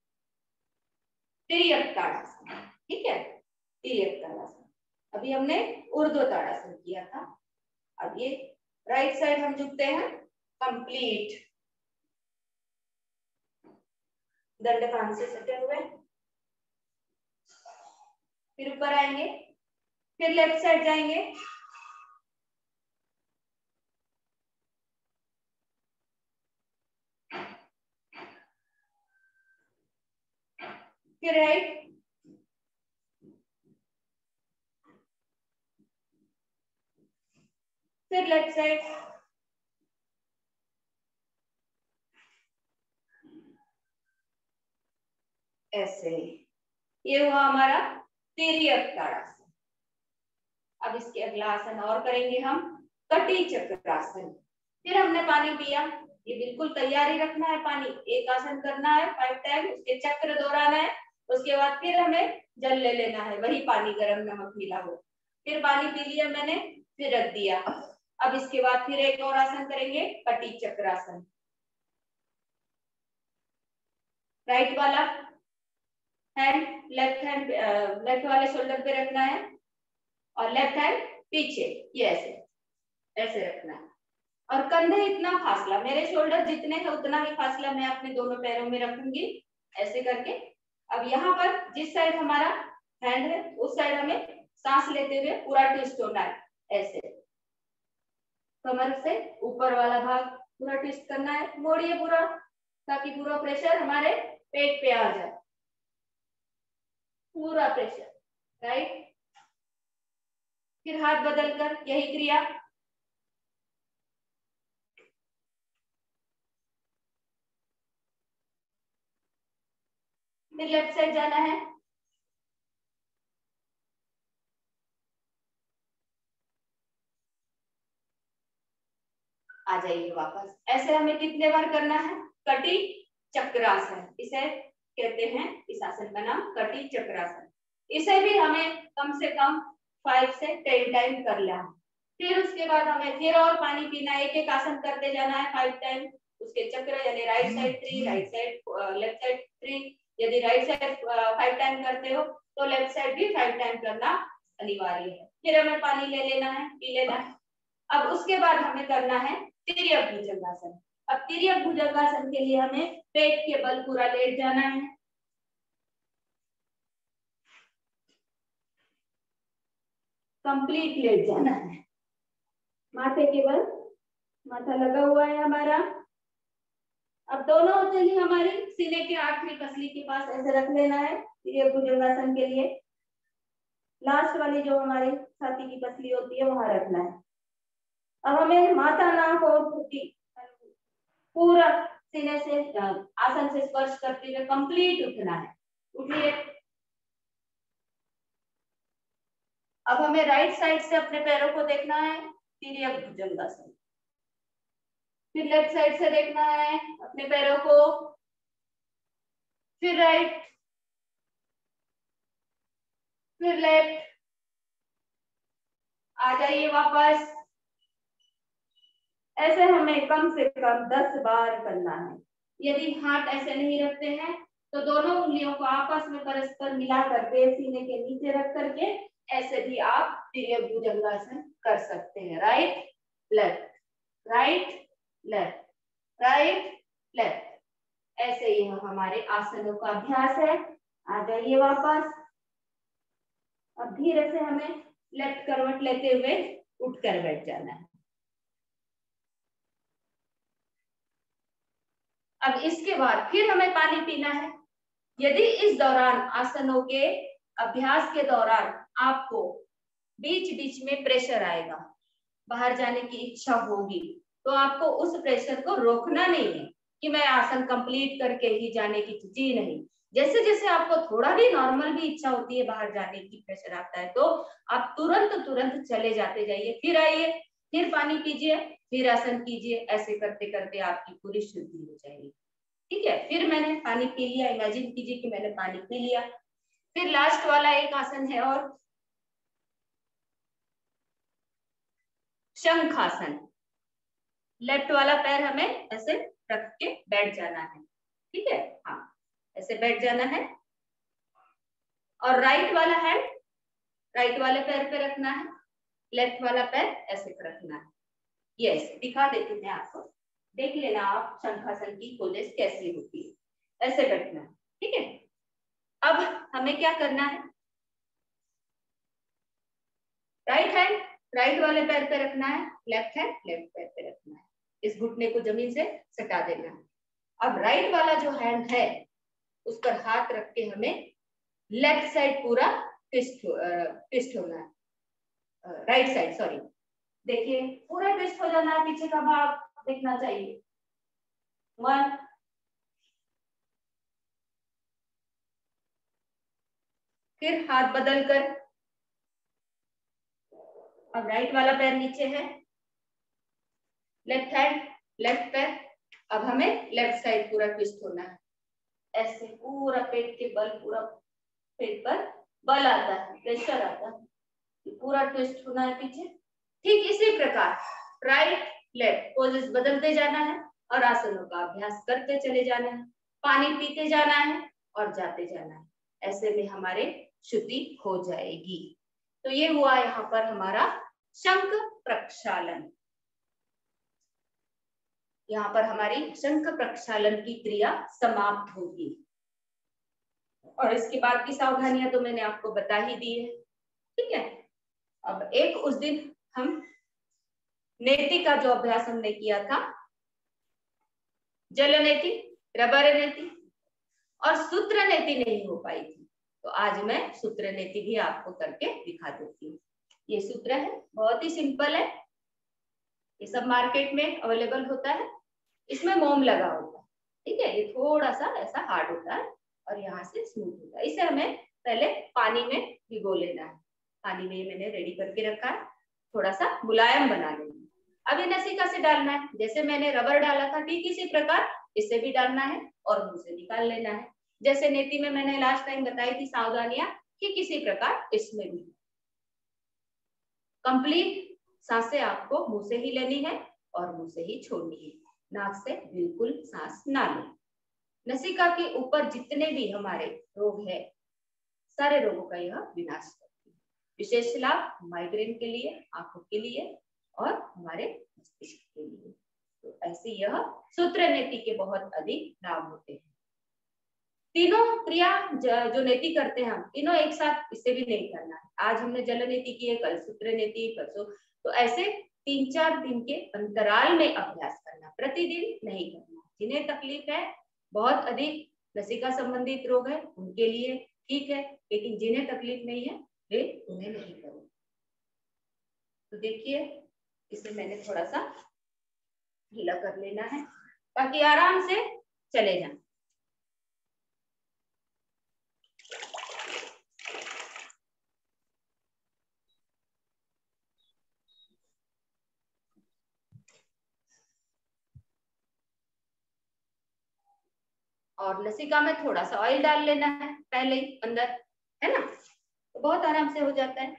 S2: तिर्यक ताड़ासन, ठीक है, तिर्यक ताड़ासन। अभी हमने ऊर्ध्व ताड़ासन किया था, अब ये राइट साइड हम झुकते हैं कंप्लीट, दंडकान से सटे हुए, फिर ऊपर आएंगे, फिर लेफ्ट साइड जाएंगे, फिर राइट, फिर लेफ्ट साइड, ऐसे। ये हुआ हमारा तिर्यक ताड़ासन। अब इसके अगला आसन और करेंगे हम कटी चक्रासन। फिर हमने पानी पिया, ये बिल्कुल तैयारी रखना है, पानी एक आसन करना है फाइव टाइम, उसके चक्र दोहराना है, उसके बाद फिर हमें जल ले लेना है, वही पानी गरम नमक मिला हो। फिर पानी पी लिया मैंने, फिर रख दिया। अब इसके बाद फिर एक और आसन करेंगे कटी चक्रासन। राइट वाला हैंड लेफ्ट हैंड लेफ्ट वाले शोल्डर पे रखना है और लेफ्ट हैंड पीछे, ये ऐसे ऐसे रखना है। और कंधे इतना फासला, मेरे शोल्डर जितने हैं उतना ही फासला मैं अपने दोनों पैरों में रखूंगी ऐसे करके। अब यहाँ पर जिस साइड हमारा हैंड है उस साइड हमें सांस लेते हुए पूरा ट्विस्ट होना है ऐसे, कमर से ऊपर वाला भाग पूरा ट्विस्ट करना है, मोड़िए पूरा ताकि पूरा प्रेशर हमारे पेट पे आ जाए, पूरा प्रेशर, राइट। फिर हाथ बदलकर यही क्रिया, फिर लेफ्ट साइड जाना है, आ जाइए वापस। ऐसे हमें कितने बार करना है? कटी चक्रासन, इसे कहते हैं, इस आसन का नाम कटी चक्रासन। इसे भी हमें कम से कम फाइव से टेन टाइम कर लेना। फिर उसके बाद हमें फिर और पानी पीना, एक एक आसन करते जाना है फाइव टाइम। उसके चक्र यानी right side three, right side left side three, यदि राइट साइड फाइव टाइम करते हो तो लेफ्ट साइड भी फाइव टाइम करना अनिवार्य है। फिर हमें पानी ले लेना है, पी लेना है। अब उसके बाद हमें करना है तिर्यक भुजंगासन। अब तिर्यक भुजंगासन के लिए हमें पेट के बल पूरा लेट जाना है, कंप्लीट लेट जाना है, माथे के बल, माथा लगा हुआ है हमारा। अब दोनों उंगली हमारी सीने के आखिरी पसली के पास ऐसे रख लेना है तिर्यक भुजंगासन के लिए। लास्ट वाली जो हमारी छाती की पसली होती है वहां रखना है। अब हमें माथा, नाक और घुटनी पूरा सीने से आसन से स्पर्श करते हुए कंप्लीट उठना है। उठिए। अब हमें राइट साइड से अपने पैरों को देखना है, तिर्यक भुजंगासन। फिर लेफ्ट साइड से देखना है अपने पैरों को, फिर राइट, फिर लेफ्ट, आ जाइए वापस। ऐसे हमें कम से कम दस बार करना है। यदि हाथ ऐसे नहीं रखते हैं तो दोनों उंगलियों को आपस में परस्पर मिला करके सीने के नीचे रख करके ऐसे भी आप तिर्यक भुजंगासन कर सकते हैं। Right left, right left, right left, ऐसे ही हमारे आसनों का अभ्यास है। आ जाइए वापस। अब धीरे से हमें लेफ्ट करवट लेते हुए उठकर बैठ जाना है। अब इसके बाद फिर हमें पानी पीना है। यदि इस दौरान आसनों के अभ्यास के दौरान आपको बीच बीच में प्रेशर आएगा, बाहर जाने की इच्छा होगी, तो आपको उस प्रेशर को रोकना नहीं है कि मैं आसन कंप्लीट करके ही जाने की, जी नहीं। जैसे जैसे आपको थोड़ा भी नॉर्मल भी इच्छा होती है बाहर जाने की, प्रेशर आता है, तो आप तुरंत तुरंत चले जाते जाइए, फिर आइए, फिर पानी पीजिए, फिर आसन कीजिए। ऐसे करते करते आपकी पूरी शुद्धि हो जाएगी। ठीक है, फिर मैंने पानी पी लिया, इमेजिन कीजिए कि मैंने पानी पी लिया। फिर लास्ट वाला एक आसन है और शंखासन। लेफ्ट वाला पैर हमें ऐसे रख के बैठ जाना है। ठीक है, हाँ, ऐसे बैठ जाना है और राइट वाला हैंड राइट वाले पैर पे रखना है, लेफ्ट वाला पैर ऐसे रखना है। यस, दिखा देती मैं आपको, देख लेना आप शंखासन की पोजेस कैसी होती है। ऐसे बैठना है। ठीक है, अब हमें क्या करना है, राइट हैंड राइट वाले पैर पे रखना है, लेफ्ट हैंड लेफ्ट पैर पे रखना है। इस घुटने को जमीन से सटा देना है। अब राइट वाला जो हैंड है उस पर हाथ रख के हमें लेफ्ट साइड पूरा ट्विस्ट ट्विस्ट होना है, राइट साइड सॉरी, देखिए पूरा ट्विस्ट हो जाना है, पीछे का भाग देखना चाहिए। वन, फिर हाथ बदल कर, अब राइट वाला पैर नीचे है, लेफ्ट हैंड लेफ्ट पैर, अब हमें लेफ्ट साइड पूरा ट्विस्ट होना है। ऐसे पूरा पेट के बल, पूरा पेट पर बल आता है, प्रेशर आता है, पूरा ट्विस्ट होना है पीछे। ठीक इसी प्रकार राइट लेफ्ट पोजेस बदलते जाना है और आसनों का अभ्यास करते चले जाना है, पानी पीते जाना है और जाते जाना है। ऐसे में हमारे शुद्धि हो जाएगी। तो ये हुआ यहाँ पर हमारा शंख प्रक्षालन। यहाँ पर हमारी शंख प्रक्षालन की क्रिया समाप्त होगी। और इसके बाद की सावधानियां तो मैंने आपको बता ही दी है, ठीक है। अब एक उस दिन हम नेति का जो अभ्यास हमने किया था, जल नेति, रबर नेति और सूत्र नेति नहीं हो पाई थी, तो आज मैं सूत्र नेति भी आपको करके दिखा देती हूँ। ये सूत्र है, बहुत ही सिंपल है, ये सब मार्केट में अवेलेबल होता है। इसमें मोम लगा होता है, ठीक है। ये थोड़ा सा ऐसा हार्ड होता है और यहाँ से स्मूथ होता है। इसे हमें पहले पानी में भिगो लेना है। पानी में मैंने रेडी करके रखा है, थोड़ा सा मुलायम बना लेना है। अब ये नसिका से डालना है, जैसे मैंने रबर डाला था ठीक इसी प्रकार इसे भी डालना है और मुंह से निकाल लेना है। जैसे नेति में मैंने लास्ट टाइम बताई थी सावधानियां, ठीक इसी प्रकार इसमें भी। कंप्लीट सांसें आपको मुंह से ही लेनी है और मुंह से ही छोड़नी है, नाक से बिल्कुल सांस ना लें। नसिका के ऊपर जितने भी हमारे रोग है, सारे रोगों का यह विनाश करती है। विशेष लाभ माइग्रेन के लिए, आंखों के लिए और हमारे मस्तिष्क के लिए। तो ऐसे यह सूत्र नेति के बहुत अधिक लाभ होते हैं। तीनों क्रिया जो नेति करते हैं हम, तीनों एक साथ इसे भी नहीं करना है। आज हमने जल नेति की है, कल सूत्र नेति, परसों, तो ऐसे तीन चार दिन के अंतराल में अभ्यास करना, प्रतिदिन नहीं करना। जिन्हें तकलीफ है, बहुत अधिक नसिका संबंधित रोग है, उनके लिए ठीक है, लेकिन जिन्हें तकलीफ नहीं है वे उन्हें नहीं करो। तो देखिए, इसे मैंने थोड़ा सा ढीला कर लेना है ताकि आराम से चले जाए। और नसिका में थोड़ा सा ऑयल डाल लेना है पहले ही अंदर, है ना, तो बहुत आराम से हो जाता है।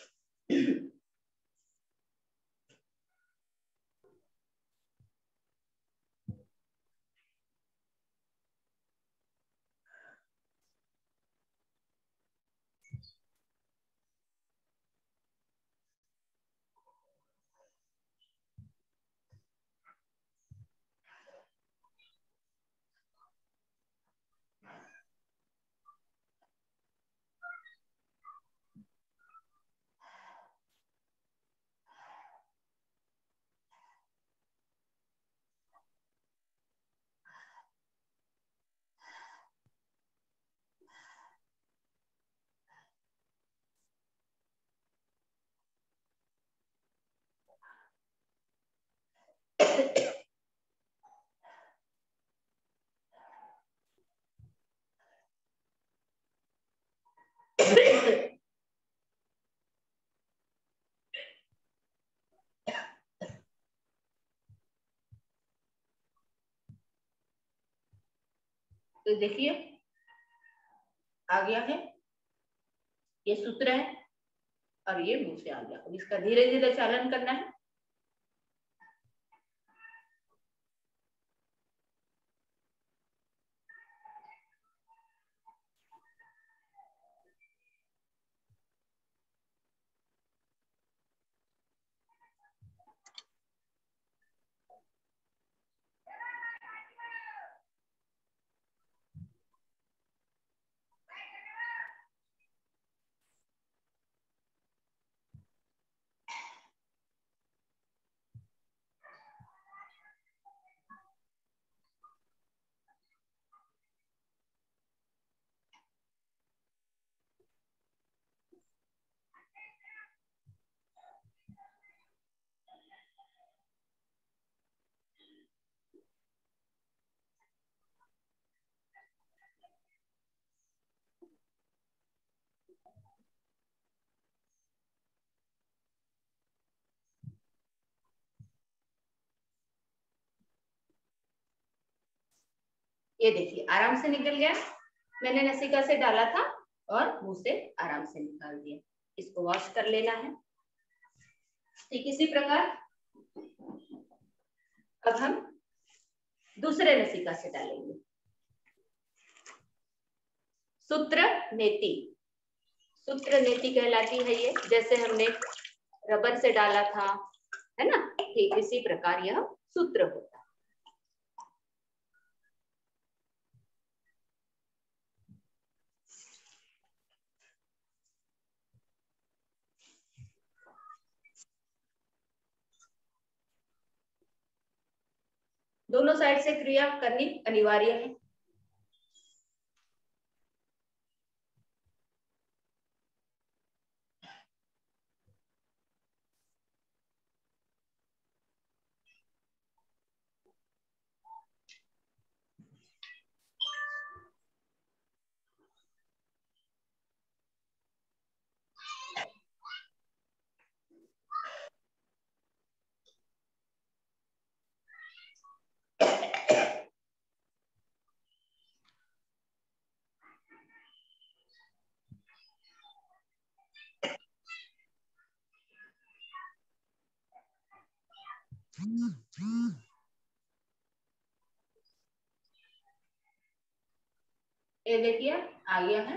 S2: तो देखिए आ गया है, ये सूत्र है और ये मुंह से आ गया। अब इसका धीरे धीरे चालन करना है। ये देखिए आराम से निकल गया। मैंने नसिका से डाला था और मुंह से आराम से निकाल दिया। इसको वॉश कर लेना है। ठीक इसी प्रकार अब हम दूसरे नसिका से डालेंगे। सूत्र नेति, सूत्र नेति कहलाती है ये। जैसे हमने रबर से डाला था, है ना, ठीक इसी प्रकार यह सूत्र होता है। दोनों साइड से क्रिया करनी अनिवार्य है। ये देखिए आ गया है।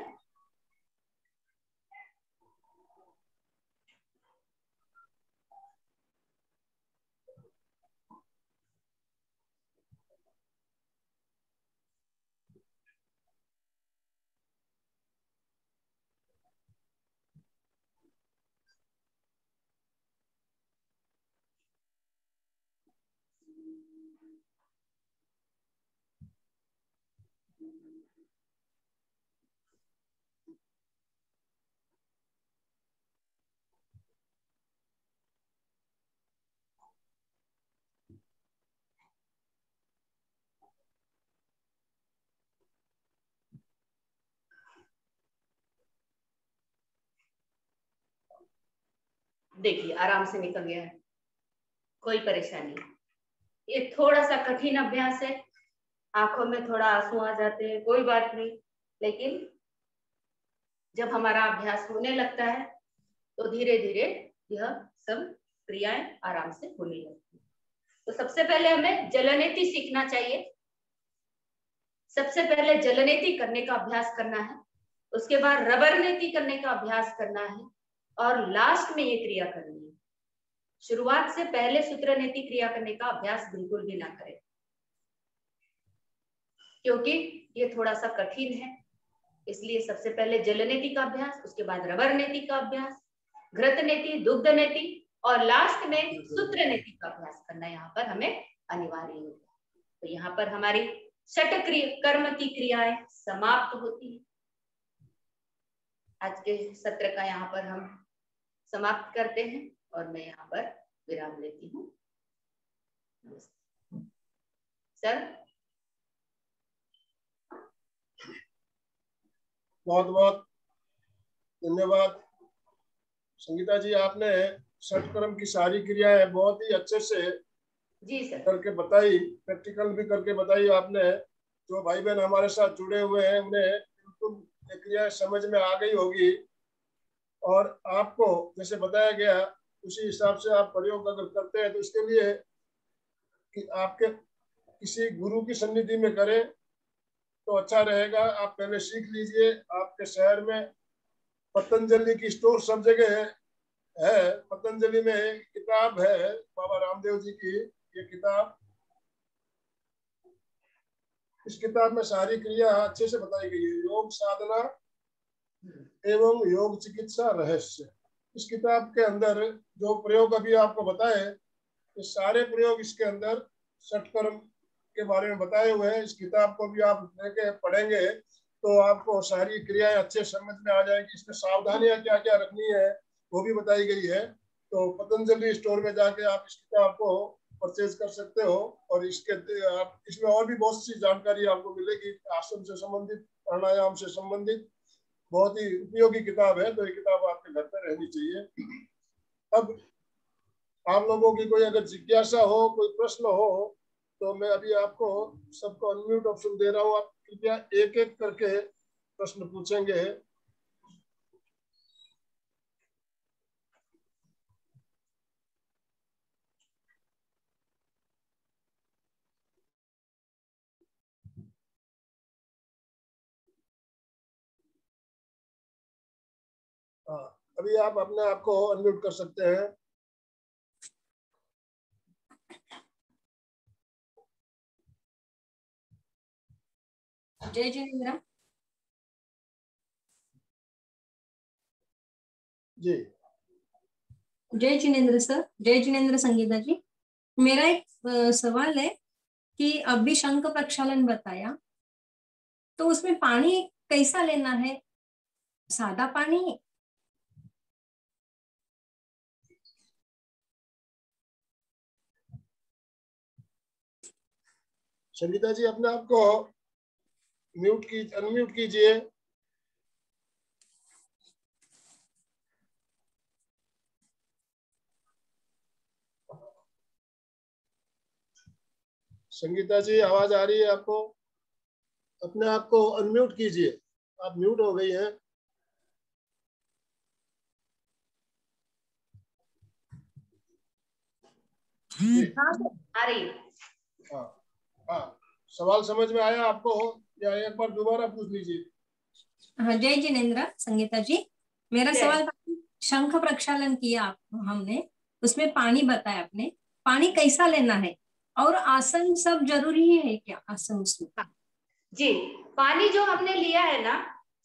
S2: देखिए आराम से निकल गया है, कोई परेशानी नहीं। ये थोड़ा सा कठिन अभ्यास है, आंखों में थोड़ा आंसू आ जाते हैं, कोई बात नहीं, लेकिन जब हमारा अभ्यास होने लगता है तो धीरे धीरे यह सब क्रियाएं आराम से होने लगती है। तो सबसे पहले हमें जलनेति सीखना चाहिए। सबसे पहले जलनेति करने का अभ्यास करना है, उसके बाद रबर नेति करने का अभ्यास करना है, और लास्ट में ये क्रिया करनी है। शुरुआत से पहले सूत्र नेति क्रिया करने का अभ्यास बिल्कुल भी ना करें, क्योंकि ये थोड़ा सा कठिन है। इसलिए सबसे पहले जलनेति का अभ्यास, उसके बाद रबर नेति का अभ्यास, घृत नेति, दुग्ध नेति, और लास्ट में सूत्र नेति का अभ्यास करना यहाँ पर हमें अनिवार्य होता है। तो यहाँ पर हमारी षट क्रिया कर्म की क्रियाएं समाप्त होती है। आज के सत्र का यहाँ पर हम समाप्त करते हैं और मैं यहाँ पर विराम लेती हूँ। सर
S1: बहुत बहुत धन्यवाद संगीता जी, आपने षटकर्म की सारी क्रियाएं बहुत ही अच्छे से
S2: जी सर
S1: करके बताई, प्रैक्टिकल भी करके बताई आपने। जो भाई बहन हमारे साथ जुड़े हुए हैं उन्हें बिल्कुल ये क्रिया समझ में आ गई होगी, और आपको जैसे बताया गया उसी हिसाब से आप प्रयोग अगर करते हैं तो इसके लिए कि आपके किसी गुरु की सन्निधि में करें तो अच्छा रहेगा। आप पहले सीख लीजिए। आपके शहर में पतंजलि की स्टोर सब जगह है। पतंजलि में एक किताब है बाबा रामदेव जी की, ये किताब, इस किताब में सारी क्रिया अच्छे से बताई गई है। योग साधना एवं योग चिकित्सा रहस्य, इस किताब के अंदर जो प्रयोग अभी आपको बताए, ये सारे प्रयोग इसके अंदर षटकर्म के बारे में बताए हुए हैं। इस किताब को भी आप लेके पढ़ेंगे तो आपको सारी क्रियाएं अच्छे समझ में आ जाएगी। इसमें सावधानियां क्या क्या रखनी है वो भी बताई गई है। तो पतंजलि स्टोर में जाके आप इस किताब को परचेज कर सकते हो, और इसके आप इसमें और भी बहुत सी जानकारी आपको मिलेगी, आसन से संबंधित, प्राणायाम से संबंधित। बहुत ही उपयोगी किताब है, तो ये किताब आपके घर पर रहनी चाहिए। अब आप लोगों की कोई अगर जिज्ञासा हो, कोई प्रश्न हो, तो मैं अभी आपको सबको अनम्यूट ऑप्शन दे रहा हूँ। आप कृपया एक एक करके प्रश्न पूछेंगे। हाँ, अभी आप अपने आप को अनम्यूट कर सकते हैं।
S3: जय जिनेन्द्र
S1: जी,
S3: जय जिनेन्द्र सर, जय जिनेन्द्र संगीता जी। मेरा एक सवाल है कि अभी शंख प्रक्षालन बताया, तो उसमें पानी कैसा लेना है? सादा पानी?
S1: संगीता जी अपने आप को म्यूट की अनम्यूट कीजिए। संगीता जी आवाज आ रही है आपको? अपने आप को अनम्यूट कीजिए, आप म्यूट हो गई हैं।
S2: आ रही है।
S1: हाँ हाँ, सवाल समझ में आया आपको या एक बार दोबारा पूछ लीजिए?
S3: हाँ, जय जिनेन्द्र संगीता जी, मेरा
S2: जय।
S3: सवाल था, शंख प्रक्षालन किया आप हमने, उसमें पानी बताया आपने, पानी कैसा लेना है और आसन सब जरूरी है क्या? आसन उसमें?
S2: हाँ, जी, पानी जो हमने लिया है ना,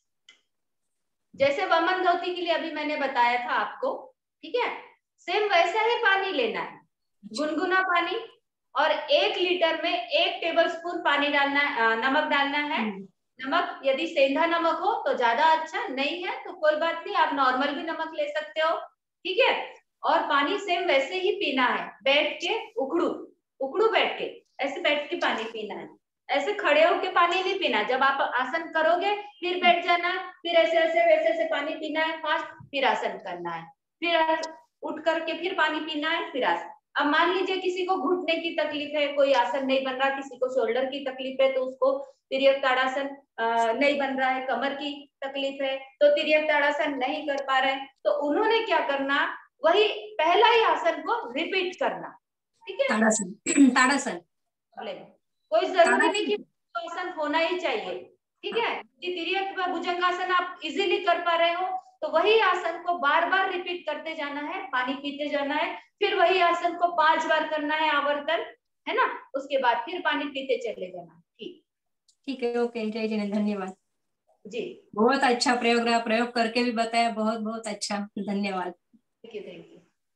S2: जैसे वमन धोती के लिए अभी मैंने बताया था आपको, ठीक है, सेम वैसा ही पानी लेना है, गुनगुना पानी, और एक लीटर में एक टेबल स्पून पानी डालना, नमक डालना है। नमक यदि सेंधा नमक हो तो ज्यादा अच्छा, नहीं है तो कोई बात नहीं, आप नॉर्मल भी नमक ले सकते हो, ठीक है। और पानी सेम वैसे ही पीना है, बैठ के उखड़ू उखड़ू बैठ के, ऐसे बैठ के पानी पीना है, ऐसे खड़े होके पानी नहीं पीना। जब आप आसन करोगे फिर बैठ जाना, फिर ऐसे ऐसे वैसे ऐसे पानी पीना है फास्ट, फिर आसन करना है, फिर उठ करके फिर पानी पीना है, फिर आसन। अब मान लीजिए किसी को घुटने की तकलीफ है, कोई आसन नहीं बन रहा, किसी को शोल्डर की तकलीफ है तो उसको तिर्यक ताड़ासन नहीं बन रहा है, कमर की तकलीफ है तो तिर्यक ताड़ासन नहीं कर पा रहे हैं, तो उन्होंने क्या करना, वही पहला ही आसन को रिपीट करना, ठीक है।
S3: ताड़ासन ताड़ासन
S2: कोई जरूरी नहीं कि आसन होना ही चाहिए, ठीक है। कि तिर्यक भुजंगासन आप इजीली कर पा रहे हो तो वही आसन को बार बार रिपीट करते जाना है, पानी पीते जाना है, फिर वही आसन को पांच बार करना है आवर्तन, है ना, उसके बाद फिर पानी पीते चले जाना। ठीक
S3: ठीक है, ओके, जय जिनेन्द्र, धन्यवाद
S2: जी।
S3: बहुत अच्छा प्रयोग रहा, प्रयोग करके भी बताया, बहुत बहुत अच्छा, धन्यवाद।
S2: Thank you thank you.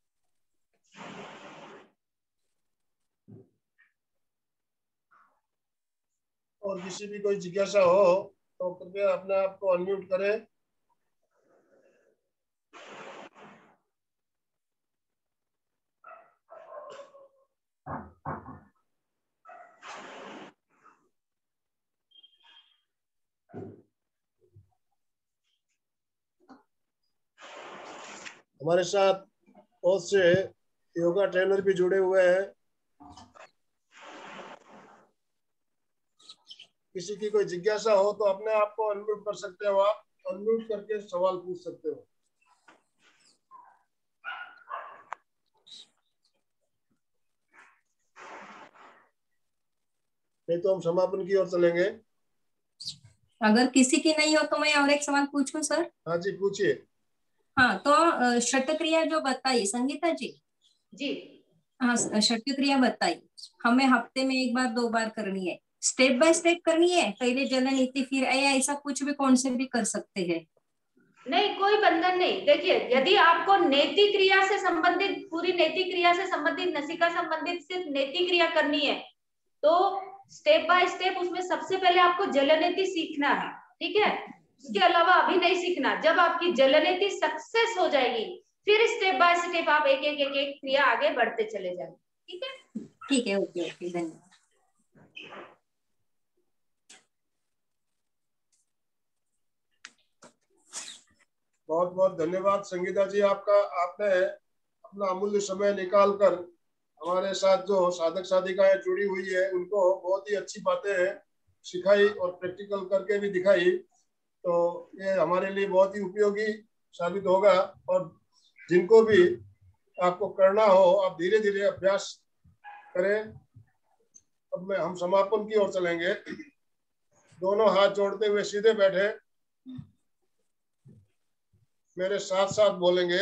S1: और किसी भी कोई जिज्ञासा हो तो कृपया अपने आप को अनम्यूट करें। हमारे साथ बहुत से योगा ट्रेनर भी जुड़े हुए हैं, किसी की कोई जिज्ञासा हो तो अपने आप को अनम्यूट कर सकते हो, आप अनम्यूट करके सवाल पूछ सकते हो। नहीं तो हम समापन की ओर चलेंगे।
S3: अगर किसी की नहीं हो तो मैं और एक सवाल पूछूं सर?
S1: हाँ जी, पूछिए।
S3: हाँ, तो शट क्रिया जो बताई संगीता जी
S2: जी,
S3: हाँ, शट क्रिया बताई, हमें हफ्ते में एक बार दो बार करनी है, स्टेप बाय स्टेप करनी है, पहले जलन नीति फिर या ऐसा कुछ भी कौन से भी कर सकते हैं?
S2: नहीं, कोई बंधन नहीं। देखिए, यदि आपको नेति क्रिया से संबंधित, पूरी नेति क्रिया से संबंधित, नसिका संबंधित सिर्फ नेति क्रिया करनी है तो स्टेप बाय स्टेप उसमें सबसे पहले आपको जलनेति सीखना है, ठीक है। उसके अलावा अभी नहीं सीखना। जब आपकी जलनेति सक्सेस हो जाएगी फिर स्टेप बाय स्टेप आप एक एक एक एक क्रिया आगे बढ़ते चले जाएंगे, ठीक है।
S3: ठीक है, ओके ओके, धन्यवाद।
S1: बहुत बहुत धन्यवाद संगीता जी आपका, आपने अपना अमूल्य समय निकालकर हमारे साथ जो साधक साधिकाएं जुड़ी हुई है उनको बहुत ही अच्छी बातें सिखाई और प्रैक्टिकल करके भी दिखाई, तो ये हमारे लिए बहुत ही उपयोगी साबित होगा। और जिनको भी आपको करना हो आप धीरे धीरे अभ्यास करें। अब मैं हम समापन की ओर चलेंगे। दोनों हाथ जोड़ते हुए सीधे बैठे, मेरे साथ साथ बोलेंगे।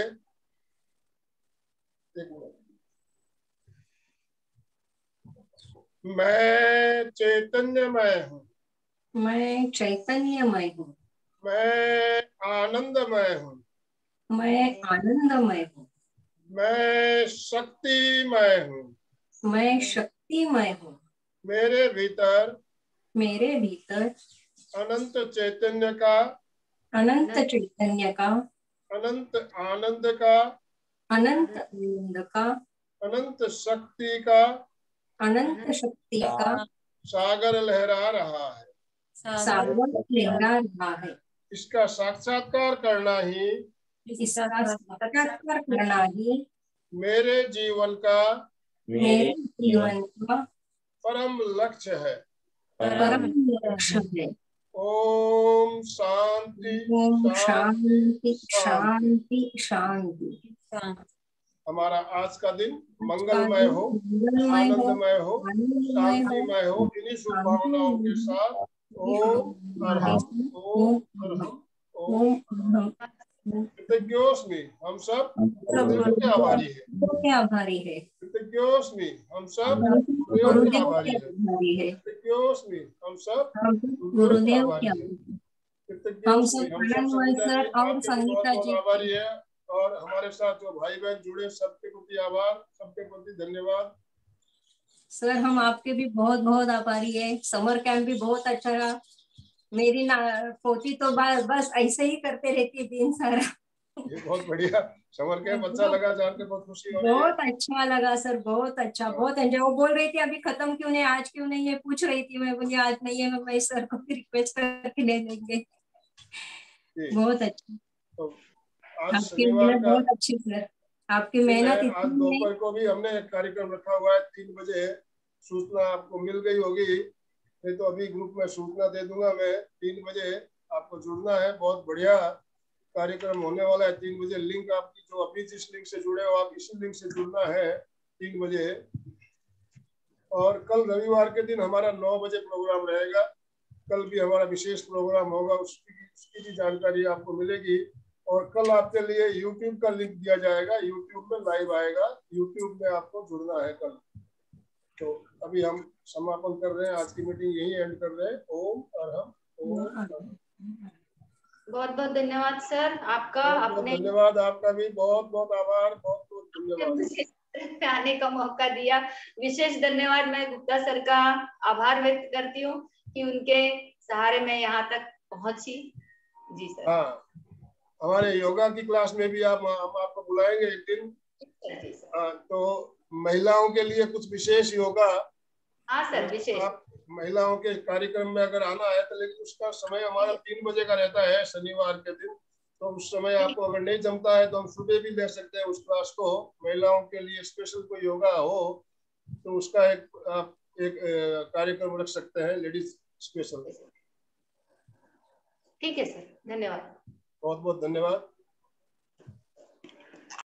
S1: एक मिनट। मैं चैतन्यमय हूँ,
S3: मैं चैतन्यमय हूँ,
S1: मैं आनंदमय हूँ,
S3: मैं आनंदमय हूँ,
S1: मैं शक्तिमय हूँ,
S3: मैं शक्तिमय हूँ,
S1: मेरे भीतर
S3: मेरे भीतर
S1: अनंत चैतन्य का,
S3: अनंत चैतन्य का,
S1: अनंत आनंद का,
S3: अनंत आनंद का,
S1: अनंत शक्ति का
S3: अनंत शक्ति का
S1: सागर लहरा रहा है।
S3: सागर लहरा रहा है।
S1: इसका साक्षात्कार करना ही
S3: इसका साक्षात्कार करना ही
S1: मेरे जीवन का
S3: मेरे जीवन का
S1: परम लक्ष्य है।
S3: परम लक्ष्य है।
S1: ओम शांति
S3: ओम
S1: शांति
S3: शांति शांति शांति।
S1: हमारा आज का दिन मंगलमय हो, आनंदमय हो, शांतिमय हो। इन्हीं शुभ भावनाओं के साथ ओम अरहम, ओम अरहम, ओम कृतज्ञोस्मि। हम सब गुरुदेव के आभारी है।
S3: आभारी है।
S1: कृतज्ञोस्मि। हम सब गुरुदेव के आभारी है। कृतज्ञोस्मि। हम सब
S3: गुरुदेव के
S1: हम सब संगीता जी आपके बहुत बहुत आभारी है। और हमारे साथ जो भाई बहन जुड़े सबके प्रति आभार, सबके प्रति धन्यवाद।
S3: सर हम आपके भी बहुत बहुत आभारी है। समर कैंप भी बहुत अच्छा रहा। मेरी ना पोती तो बस ऐसे ही करते रहती है दिन सारा।
S1: ये बहुत बढ़िया समर कैंप अच्छा लगा, जान के बहुत खुशी हो रही है।
S3: बहुत अच्छा लगा सर, बहुत अच्छा, बहुत एंजॉय। वो बोल रही थी अभी खत्म क्यों नहीं, आज क्यों नहीं है, पूछ रही थी। मैं बोली आज नहीं है, मैं सर को रिक्वेस्ट करके ले लेंगे। बहुत अच्छा।
S1: तो आज
S3: आपकी
S1: शनिवार
S3: मेहनत
S1: का
S3: बहुत अच्छी सर, आपकी मेहनत
S1: आज दोपहर को भी हमने एक कार्यक्रम रखा हुआ है तीन बजे। सूचना आपको मिल गई होगी, नहीं तो अभी ग्रुप में सूचना दे दूंगा मैं। तीन बजे आपको जुड़ना है। बहुत बढ़िया कार्यक्रम होने वाला है। तीन बजे लिंक आपकी जो अभी जिस लिंक से जुड़े हो आप इसी लिंक से जुड़ना है तीन बजे। और कल रविवार के दिन हमारा नौ बजे प्रोग्राम रहेगा। कल भी हमारा विशेष प्रोग्राम होगा, उसकी उसकी भी जानकारी आपको मिलेगी। और कल आपके लिए यूट्यूब का लिंक दिया जाएगा, यूट्यूब में लाइव आएगा, यूट्यूब में आपको जुड़ना है कल। तो अभी हम समापन कर रहे हैं, आज की मीटिंग यही एंड कर रहे हैं। ओम अरहम ओम।
S2: बहुत बहुत धन्यवाद सर आपका।
S1: बहुत बहुत
S2: अपने
S1: धन्यवाद आपका भी, बहुत बहुत आभार, बहुत बहुत धन्यवाद।
S2: आने का मौका दिया। विशेष धन्यवाद मैं गुप्ता सर का आभार व्यक्त करती हूँ कि उनके सहारे मैं यहाँ तक पहुंची। जी सर।
S1: हाँ, हमारे योगा की क्लास में भी आप हम आपको बुलाएंगे एक दिन। हाँ, तो महिलाओं के लिए कुछ विशेष योगा।
S2: हाँ सर, विशेष
S1: आप महिलाओं के कार्यक्रम में अगर आना है तो, लेकिन उसका समय हमारा तीन बजे का रहता है शनिवार के दिन। तो उस समय आपको अगर नहीं जमता है तो हम सुबह भी ले सकते हैं उस क्लास को। महिलाओं के लिए स्पेशल कोई योगा हो तो उसका एक आप एक कार्यक्रम रख सकते हैं, लेडीज स्पेशल।
S2: ठीक है सर, धन्यवाद।
S1: बहुत बहुत धन्यवाद।